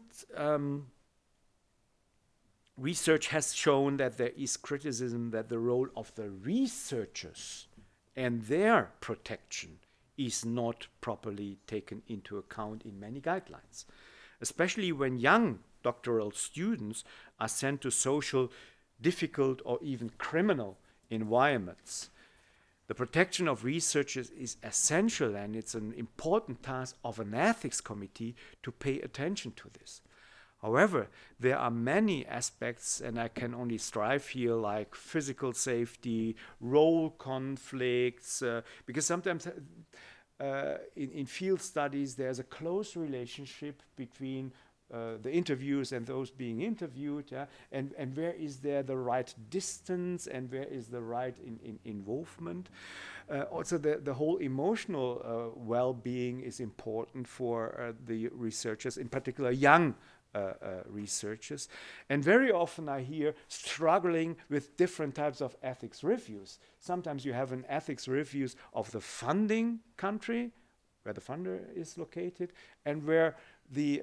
research has shown that there is criticism that the role of the researchers and their protection is not properly taken into account in many guidelines, especially when young doctoral students are sent to social, difficult, or even criminal environments. The protection of researchers is essential, and it's an important task of an ethics committee to pay attention to this. However, there are many aspects, and I can only strive here, like physical safety, role conflicts, because sometimes in field studies there's a close relationship between the interviews and those being interviewed, and where is there the right distance and where is the right involvement. Also, the whole emotional well-being is important for the researchers, in particular young researchers. And very often I hear struggling with different types of ethics reviews. Sometimes you have an ethics reviews of the funding country, where the funder is located, and where the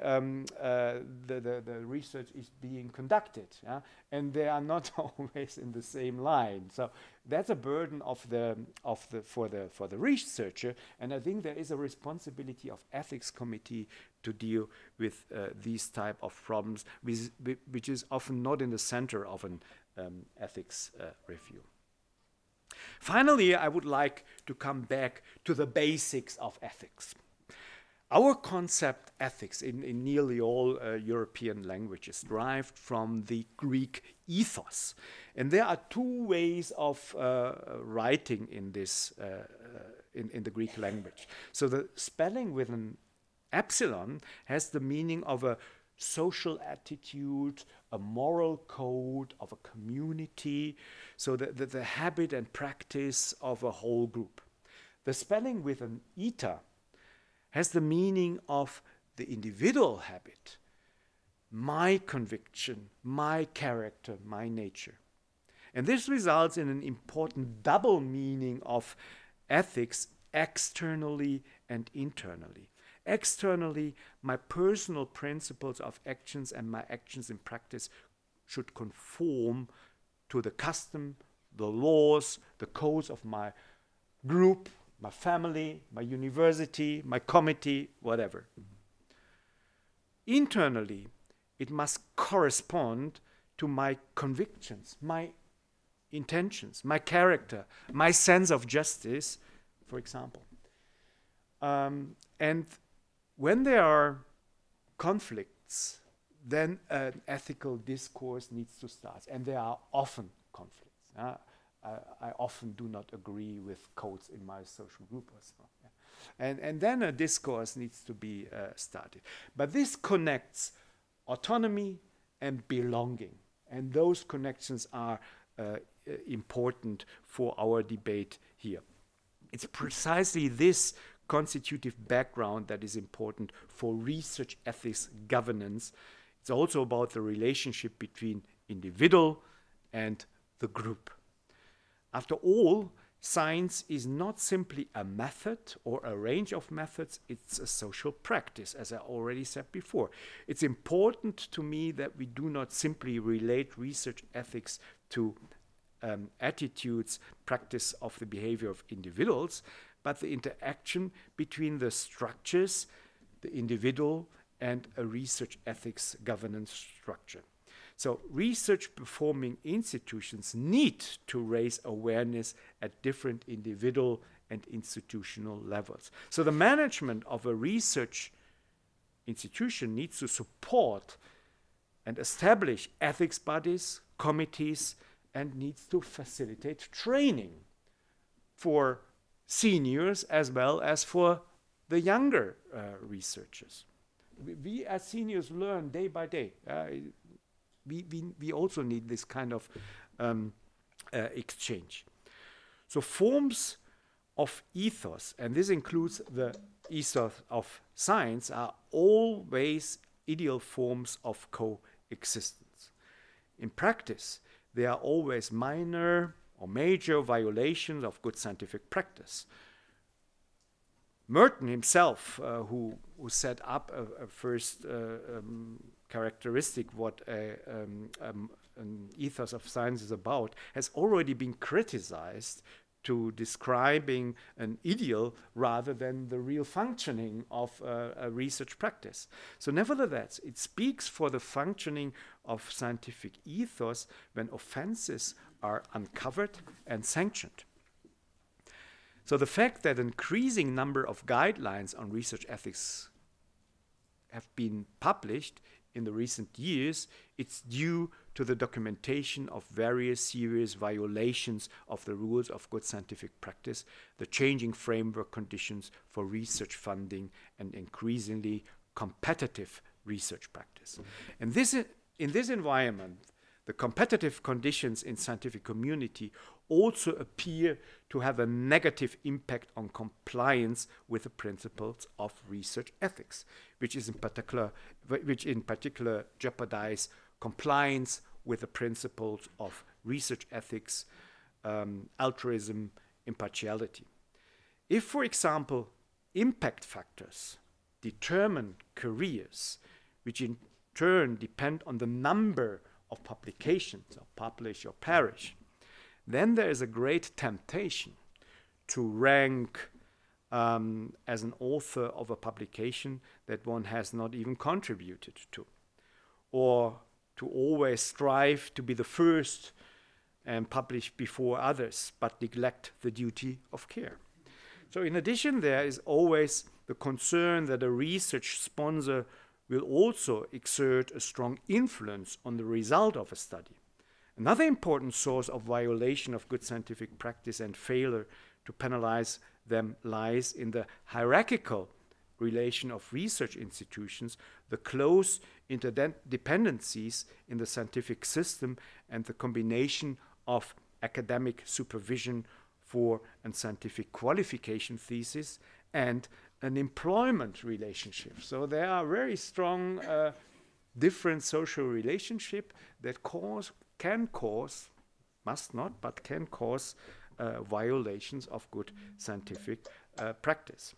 research is being conducted, and they are not always in the same line. So that's a burden for the researcher, and I think there is a responsibility of ethics committee to deal with these type of problems, which is often not in the center of an ethics review. Finally, I would like to come back to the basics of ethics. Our concept ethics in nearly all European languages derived from the Greek ethos. And there are two ways of writing in this in the Greek language. So the spelling with an epsilon has the meaning of a social attitude, a moral code of a community, so the habit and practice of a whole group. The spelling with an eta has the meaning of the individual habit, my conviction, my character, my nature. And this results in an important double meaning of ethics externally and internally. Externally, my personal principles of actions and my actions in practice should conform to the custom, the laws, the codes of my group, my family, my university, my committee, whatever. Internally, it must correspond to my convictions, my intentions, my character, my sense of justice, for example. And when there are conflicts, then an ethical discourse needs to start. And there are often conflicts. I often do not agree with codes in my social group or so. And then a discourse needs to be started. But this connects autonomy and belonging. And those connections are important for our debate here. It's precisely this constitutive background that is important for research ethics governance. It's also about the relationship between individual and the group. After all, science is not simply a method or a range of methods, it's a social practice, as I already said before. It's important to me that we do not simply relate research ethics to attitudes, practice of the behavior of individuals, but the interaction between the structures, the individual, and a research ethics governance structure. So research performing institutions need to raise awareness at different individual and institutional levels. So the management of a research institution needs to support and establish ethics bodies, committees, and needs to facilitate training for seniors as well as for the younger researchers. We as seniors learn day by day. We also need this kind of exchange. So forms of ethos, and this includes the ethos of science, are always ideal forms of coexistence. In practice, they are always minor or major violations of good scientific practice. Merton himself, who set up a first characteristic what an ethos of science is about, has already been criticized to describing an ideal rather than the real functioning of a research practice. So nevertheless, it speaks for the functioning of scientific ethos when offenses are uncovered and sanctioned. So the fact that an increasing number of guidelines on research ethics have been published in the recent years, it's due to the documentation of various serious violations of the rules of good scientific practice, the changing framework conditions for research funding, and increasingly competitive research practice. And in this environment, the competitive conditions in scientific community also appear to have a negative impact on compliance with the principles of research ethics, which in particular jeopardize compliance with the principles of research ethics, altruism, impartiality. If, for example, impact factors determine careers, which in turn depend on the number of publications, or publish or perish, then there is a great temptation to rank as an author of a publication that one has not even contributed to, or to always strive to be the first and publish before others, but neglect the duty of care. So in addition, there is always the concern that a research sponsor will also exert a strong influence on the result of a study. Another important source of violation of good scientific practice and failure to penalize them lies in the hierarchical relation of research institutions, the close interdependencies in the scientific system, and the combination of academic supervision for a scientific qualification thesis and an employment relationship. So there are very strong different social relationships that can cause, must not, but can cause violations of good scientific practice.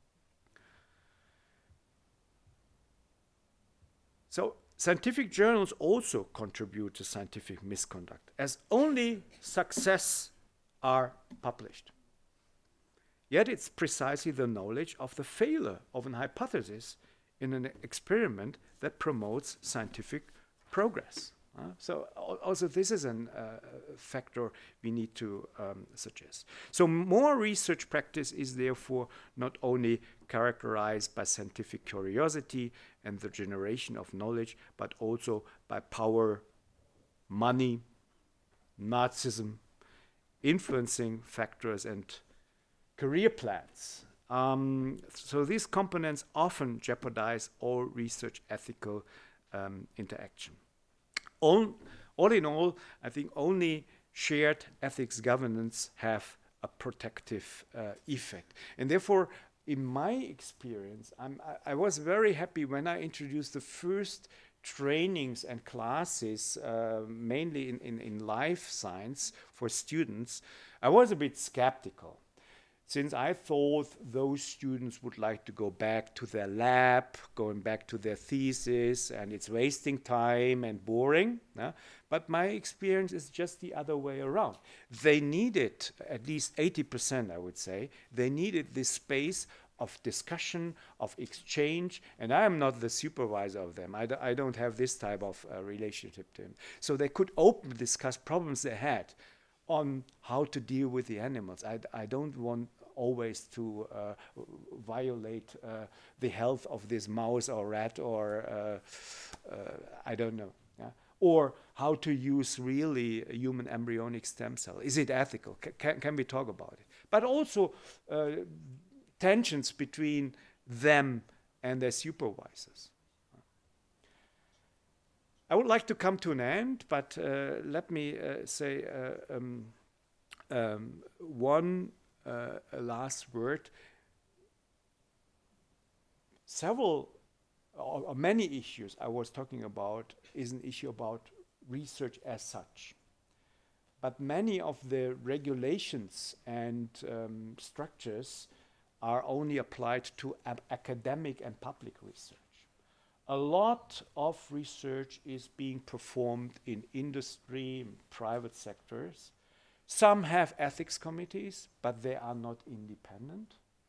So scientific journals also contribute to scientific misconduct, as only success are published. Yet it's precisely the knowledge of the failure of an hypothesis in an experiment that promotes scientific progress. So also this is a factor we need to suggest. So more research practice is therefore not only characterized by scientific curiosity and the generation of knowledge, but also by power, money, narcissism, influencing factors, and career plans. So these components often jeopardize all research ethical interaction. All in all, I think only shared ethics governance have a protective effect. And therefore, in my experience, I was very happy when I introduced the first trainings and classes, mainly in life science for students. I was a bit skeptical, since I thought those students would like to go back to their lab, going back to their thesis, and it's wasting time and boring. But my experience is just the other way around. They needed, at least 80%, I would say, they needed this space of discussion, of exchange, and I am not the supervisor of them. I don't have this type of relationship to them. So they could openly discuss problems they had on how to deal with the animals. I don't want always to violate the health of this mouse or rat or I don't know. Yeah? Or how to use really a human embryonic stem cell. Is it ethical? Can we talk about it? But also tensions between them and their supervisors. I would like to come to an end, but let me say one last word. Several or many issues I was talking about is an issue about research as such. But many of the regulations and structures are only applied to academic and public research. A lot of research is being performed in industry, private sectors. Some have ethics committees, but they are not independent.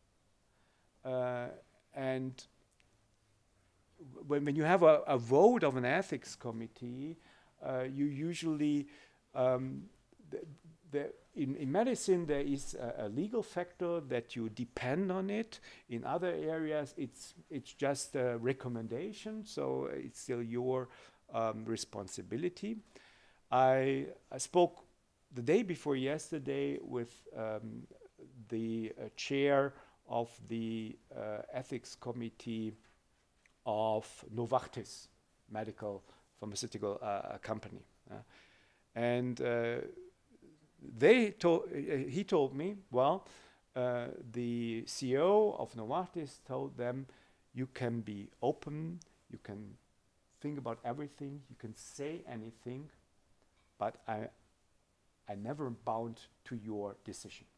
And when you have a vote of an ethics committee, you usually in medicine, there is a legal factor that you depend on it. In other areas, it's just a recommendation, so it's still your responsibility. I spoke the day before yesterday with the chair of the ethics committee of Novartis, medical pharmaceutical company, and he told me, well, the CEO of Novartis told them, you can be open, you can think about everything, you can say anything, but I never bound to your decision.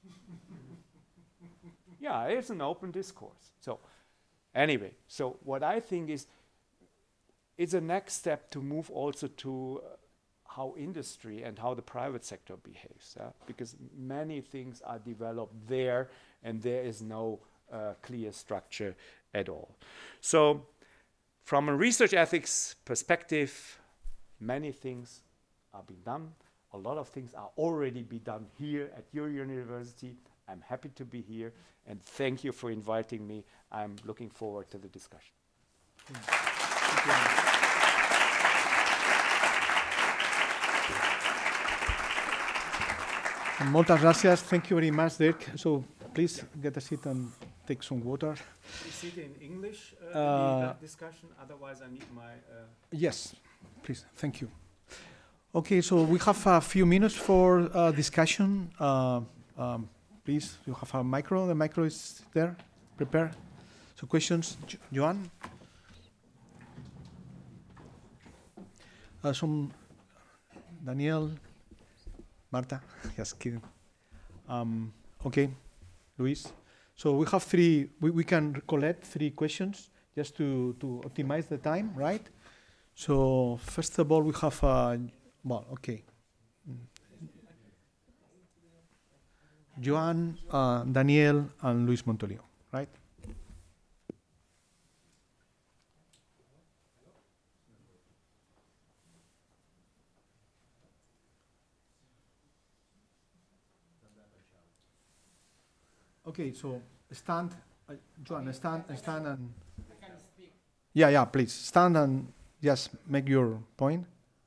Yeah, it's an open discourse. So anyway, so what I think is, it's a next step to move also to how industry and how the private sector behaves, because many things are developed there and there is no clear structure at all. So from a research ethics perspective, many things are being done. A lot of things are already being done here at your university. I'm happy to be here, and thank you for inviting me. I'm looking forward to the discussion. Moltes gràcies. Thank you very much, Dirk. So please get a seat and take some water. Is it in English, the discussion? Otherwise, I need my... Yes, please. Thank you. Okay, so we have a few minutes for discussion. Please, you have a micro. The micro is there. Prepare. So questions, Joan? Some Daniel, Marta. Just kidding. Okay, Luis. So we have three. We can collect 3 questions just to optimize the time, right? So first of all, we have well, okay. Joan, Daniel, and Luis Montolio, right? Okay, so stand, Joan, stand and... Yeah, please, stand and just make your point.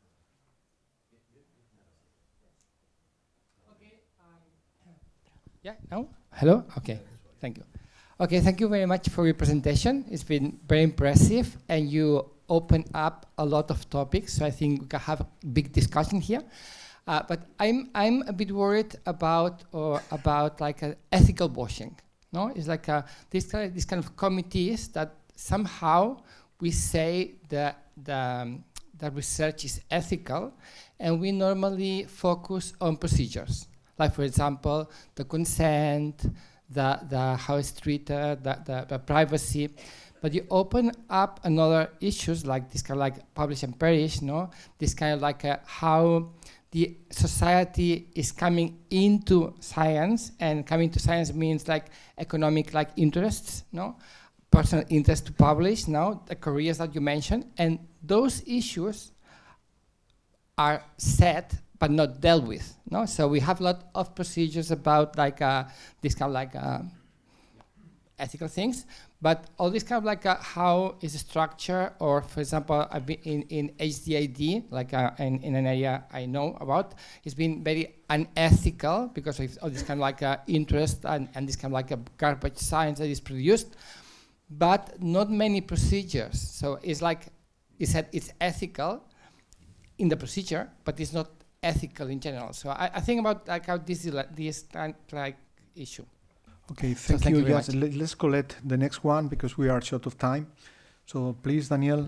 Yeah, no? Hello? Okay, thank you. Okay, thank you very much for your presentation. It's been very impressive, and you opened up a lot of topics, so I think we can have a big discussion here. But I'm a bit worried about like ethical washing. No, it's like this kind of committees that somehow we say that research is ethical, and we normally focus on procedures, like for example the consent, the how it's treated, the privacy. But you open up another issues like this kind of like publish and perish, no? This kind of like how the society is coming into science, and coming to science means like economic like interests, no? Personal interest to publish, no? The careers that you mentioned, and those issues are set but not dealt with, no? So we have a lot of procedures about like this kind of like ethical things, but all this kind of like how is the structure, or for example, I've been in HDID, like in an area I know about, it's been very unethical because of all this kind of like interest and this kind of like garbage science that is produced, but not many procedures. So it's like, it's ethical in the procedure, but it's not ethical in general. So I think about like how this is this kind of like issue. Okay, thank you. Yes, let's collect the next one because we are short of time. So please, Daniel.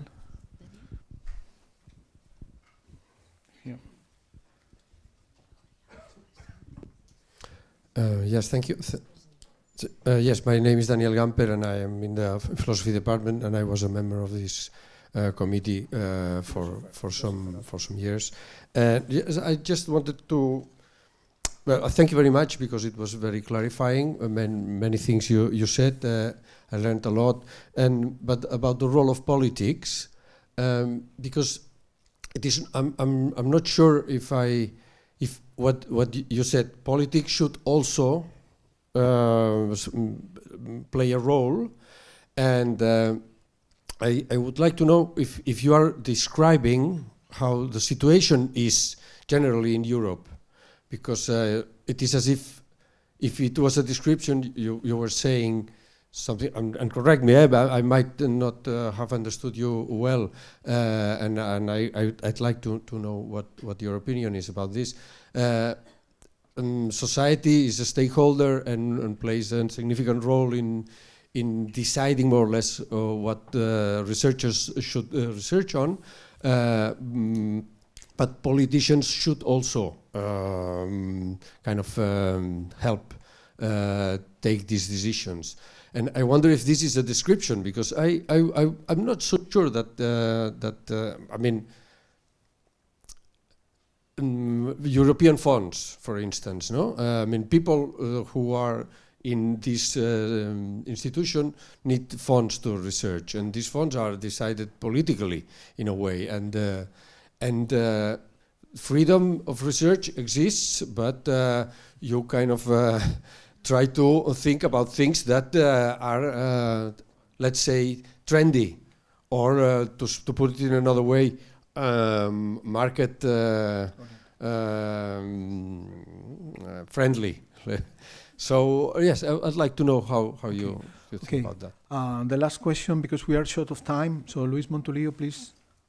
Here. Yes, thank you. Yes, my name is Daniel Gamper, and I am in the philosophy department, and I was a member of this committee for some years. Yes, I just wanted to. Well, thank you very much because it was very clarifying. Many things you said, I learned a lot. But about the role of politics, because it is, I'm not sure if what you said, politics should also play a role, and I would like to know if you are describing how the situation is generally in Europe. Because it is as if it was a description, you were saying something, and correct me, I might not have understood you well, and I'd like to know what your opinion is about this. Society is a stakeholder and plays a significant role in deciding more or less what researchers should research on. But politicians should also kind of help take these decisions. And I wonder if this is a description, because I'm not so sure that I mean, European funds, for instance, no? I mean, people who are in this institution need funds to research, and these funds are decided politically in a way, and freedom of research exists, but you kind of try to think about things that are, let's say, trendy, or to put it in another way, market friendly. So yes, I'd like to know how you think about that. The last question, because we are short of time. So Luis Montolio, please.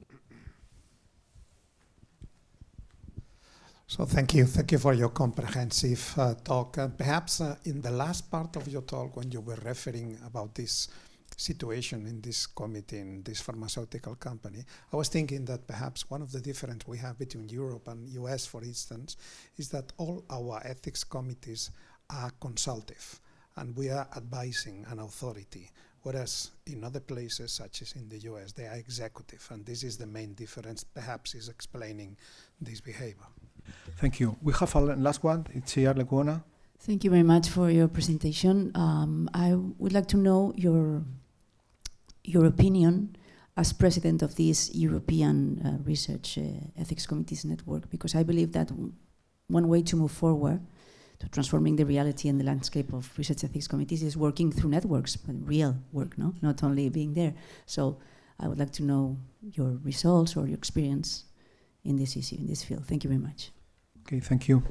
So thank you for your comprehensive talk. Perhaps in the last part of your talk, when you were referring about this situation in this committee, in this pharmaceutical company, I was thinking that perhaps one of the differences we have between Europe and US, for instance, is that all our ethics committees are consultative, and we are advising an authority, whereas in other places, such as in the US, they are executive, and this is the main difference, perhaps is explaining this behavior. Thank you. We have a last one. It's Itziar Lecuona. Thank you very much for your presentation. I would like to know your opinion as president of this European Research Ethics Committees Network, because I believe that one way to move forward to transforming the reality and the landscape of research ethics committees is working through networks, but real work, no? Not only being there. So I would like to know your results or your experience in this issue, in this field. Thank you very much. Okay, thank you.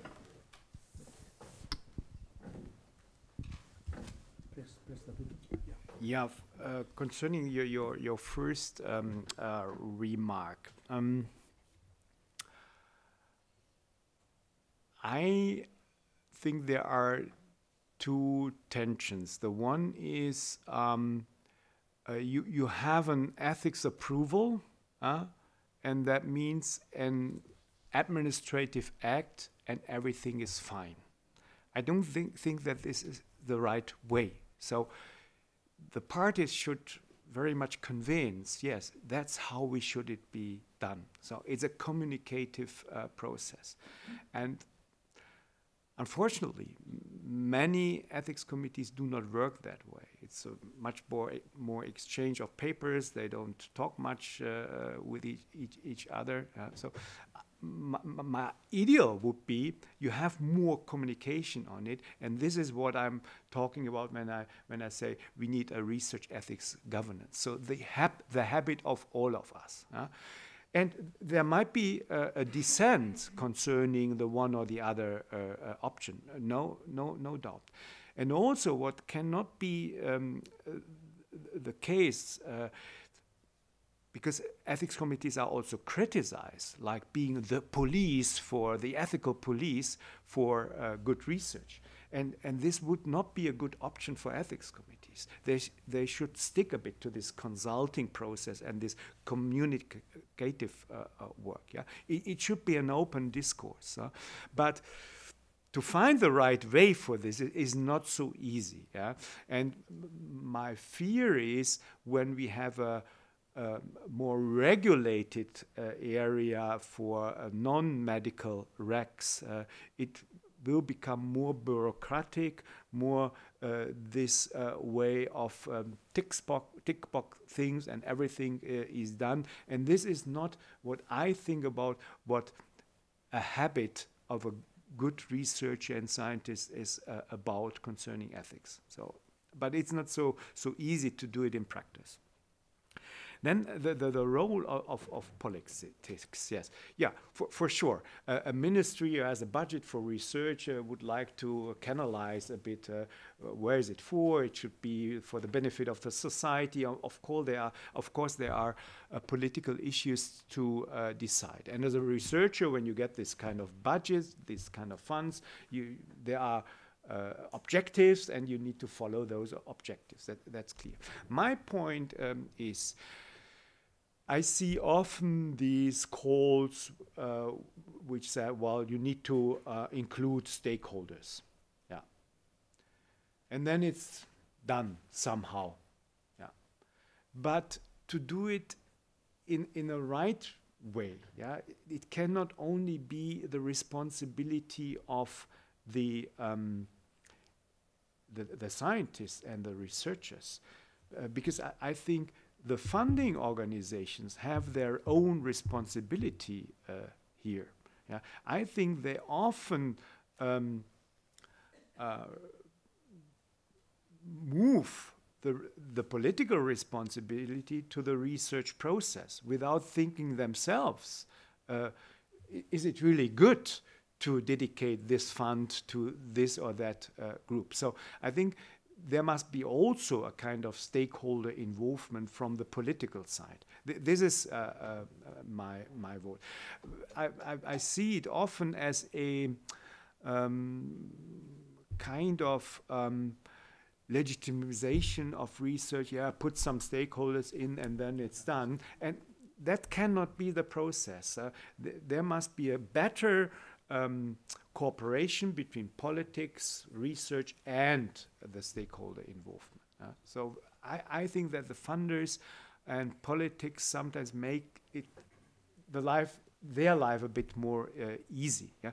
Yeah, concerning your first remark, I think there are two tensions. The one is you have an ethics approval, and that means an administrative act and everything is fine. I don't think that this is the right way. So the parties should very much convince, yes, that's how we should it be done. So it's a communicative process. And unfortunately, many ethics committees do not work that way. It's a much more exchange of papers. They don't talk much with each other. So my ideal would be you have more communication on it, and this is what I'm talking about when I say we need a research ethics governance. So the habit of all of us. And there might be a dissent concerning the one or the other option, no doubt. And also what cannot be the case, because ethics committees are also criticized, like being the police for the ethical police for good research. And this would not be a good option for ethics committees. They should stick a bit to this consulting process and this communicative work. Yeah? It should be an open discourse. But to find the right way for this is not so easy. Yeah? And my fear is when we have a more regulated area for non-medical recs, it will become more bureaucratic, more this way of tick box things and everything is done. And this is not what I think about what a habit of a good researcher and scientist is about concerning ethics. So, but it's not so easy to do it in practice. Then the role of politics, yes. Yeah, for sure. A ministry who has a budget for research would like to canalize a bit where is it for? It should be for the benefit of the society. Of course, there are political issues to decide. And as a researcher, when you get this kind of budgets, this kind of funds, there are objectives, and you need to follow those objectives. That's clear. My point is, I see often these calls which say, well, you need to include stakeholders. Yeah. And then it's done somehow. Yeah. But to do it in a right way, yeah, it cannot only be the responsibility of the scientists and the researchers, because I think the funding organizations have their own responsibility here. Yeah? I think they often move the political responsibility to the research process without thinking themselves, is it really good to dedicate this fund to this or that group? So I think there must be also a kind of stakeholder involvement from the political side. This is my vote. I see it often as a kind of legitimization of research. Yeah, put some stakeholders in and then it's done. And that cannot be the process. There must be a better cooperation between politics, research, and the stakeholder involvement. So I think that the funders and politics sometimes make it their life a bit more easy. Yeah?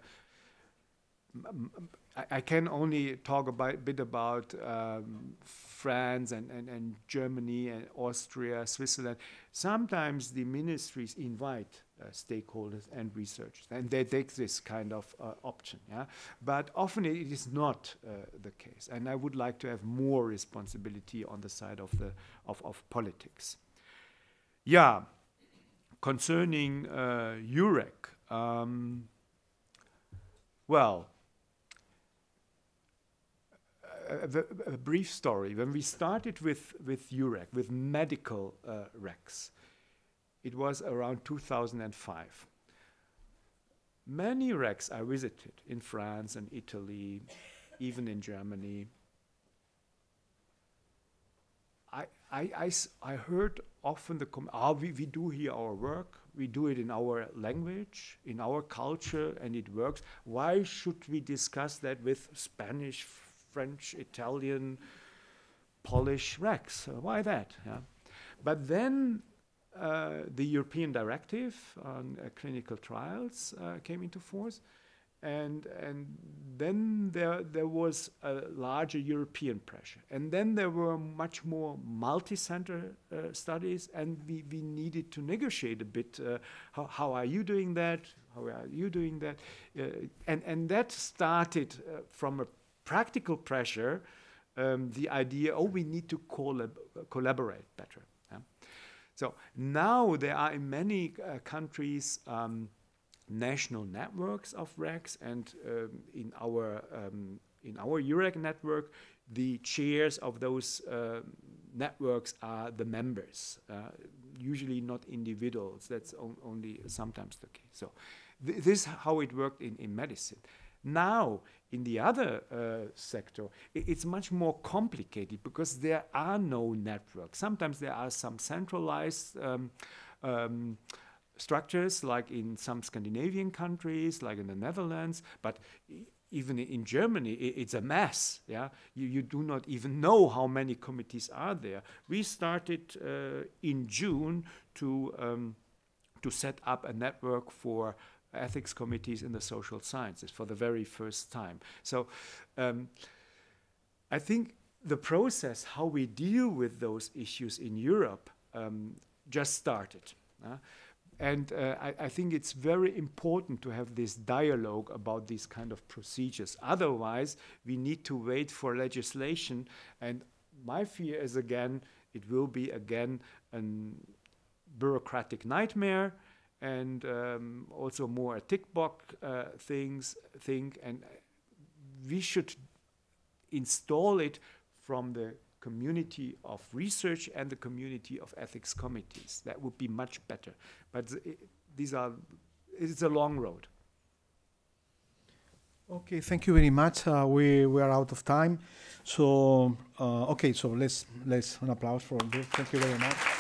I can only talk a bit about France and Germany and Austria, Switzerland. Sometimes the ministries invite stakeholders and researchers, and they take this kind of option. Yeah? But often it is not the case, and I would like to have more responsibility on the side of politics. Yeah, concerning EUREC, well, a brief story. When we started with EUREC, with medical recs, it was around 2005. many RECs I visited in France and Italy, even in Germany, I heard often the we do here our work, we do it in our language, in our culture, and it works. Why should we discuss that with Spanish, French, Italian, Polish RECs? Why that? Yeah. But then the European Directive on clinical trials came into force, and then there was a larger European pressure, and then there were much more multi-center studies, and we needed to negotiate a bit. How are you doing that? How are you doing that? And that started from a practical pressure. The idea, we need to collaborate better. Yeah? So now there are in many countries national networks of RECs, and in our EUREC network, the chairs of those networks are the members, usually not individuals. That's only sometimes the case. So this is how it worked in medicine. Now, in the other sector, it's much more complicated because there are no networks. Sometimes there are some centralized structures, like in some Scandinavian countries, like in the Netherlands, but even in Germany, it's a mess. Yeah, you do not even know how many committees are there. We started in June to set up a network for ethics committees in the social sciences for the very first time. So I think the process, how we deal with those issues in Europe, just started. And I think it's very important to have this dialogue about these kind of procedures. Otherwise, we need to wait for legislation. And my fear is, again, it will be, again, a bureaucratic nightmare, and also more a tick box thing. And we should install it from the community of research and the community of ethics committees. That would be much better. But it's a long road. Okay, thank you very much. We are out of time. So, okay, so let's an applause for this. Thank you very much.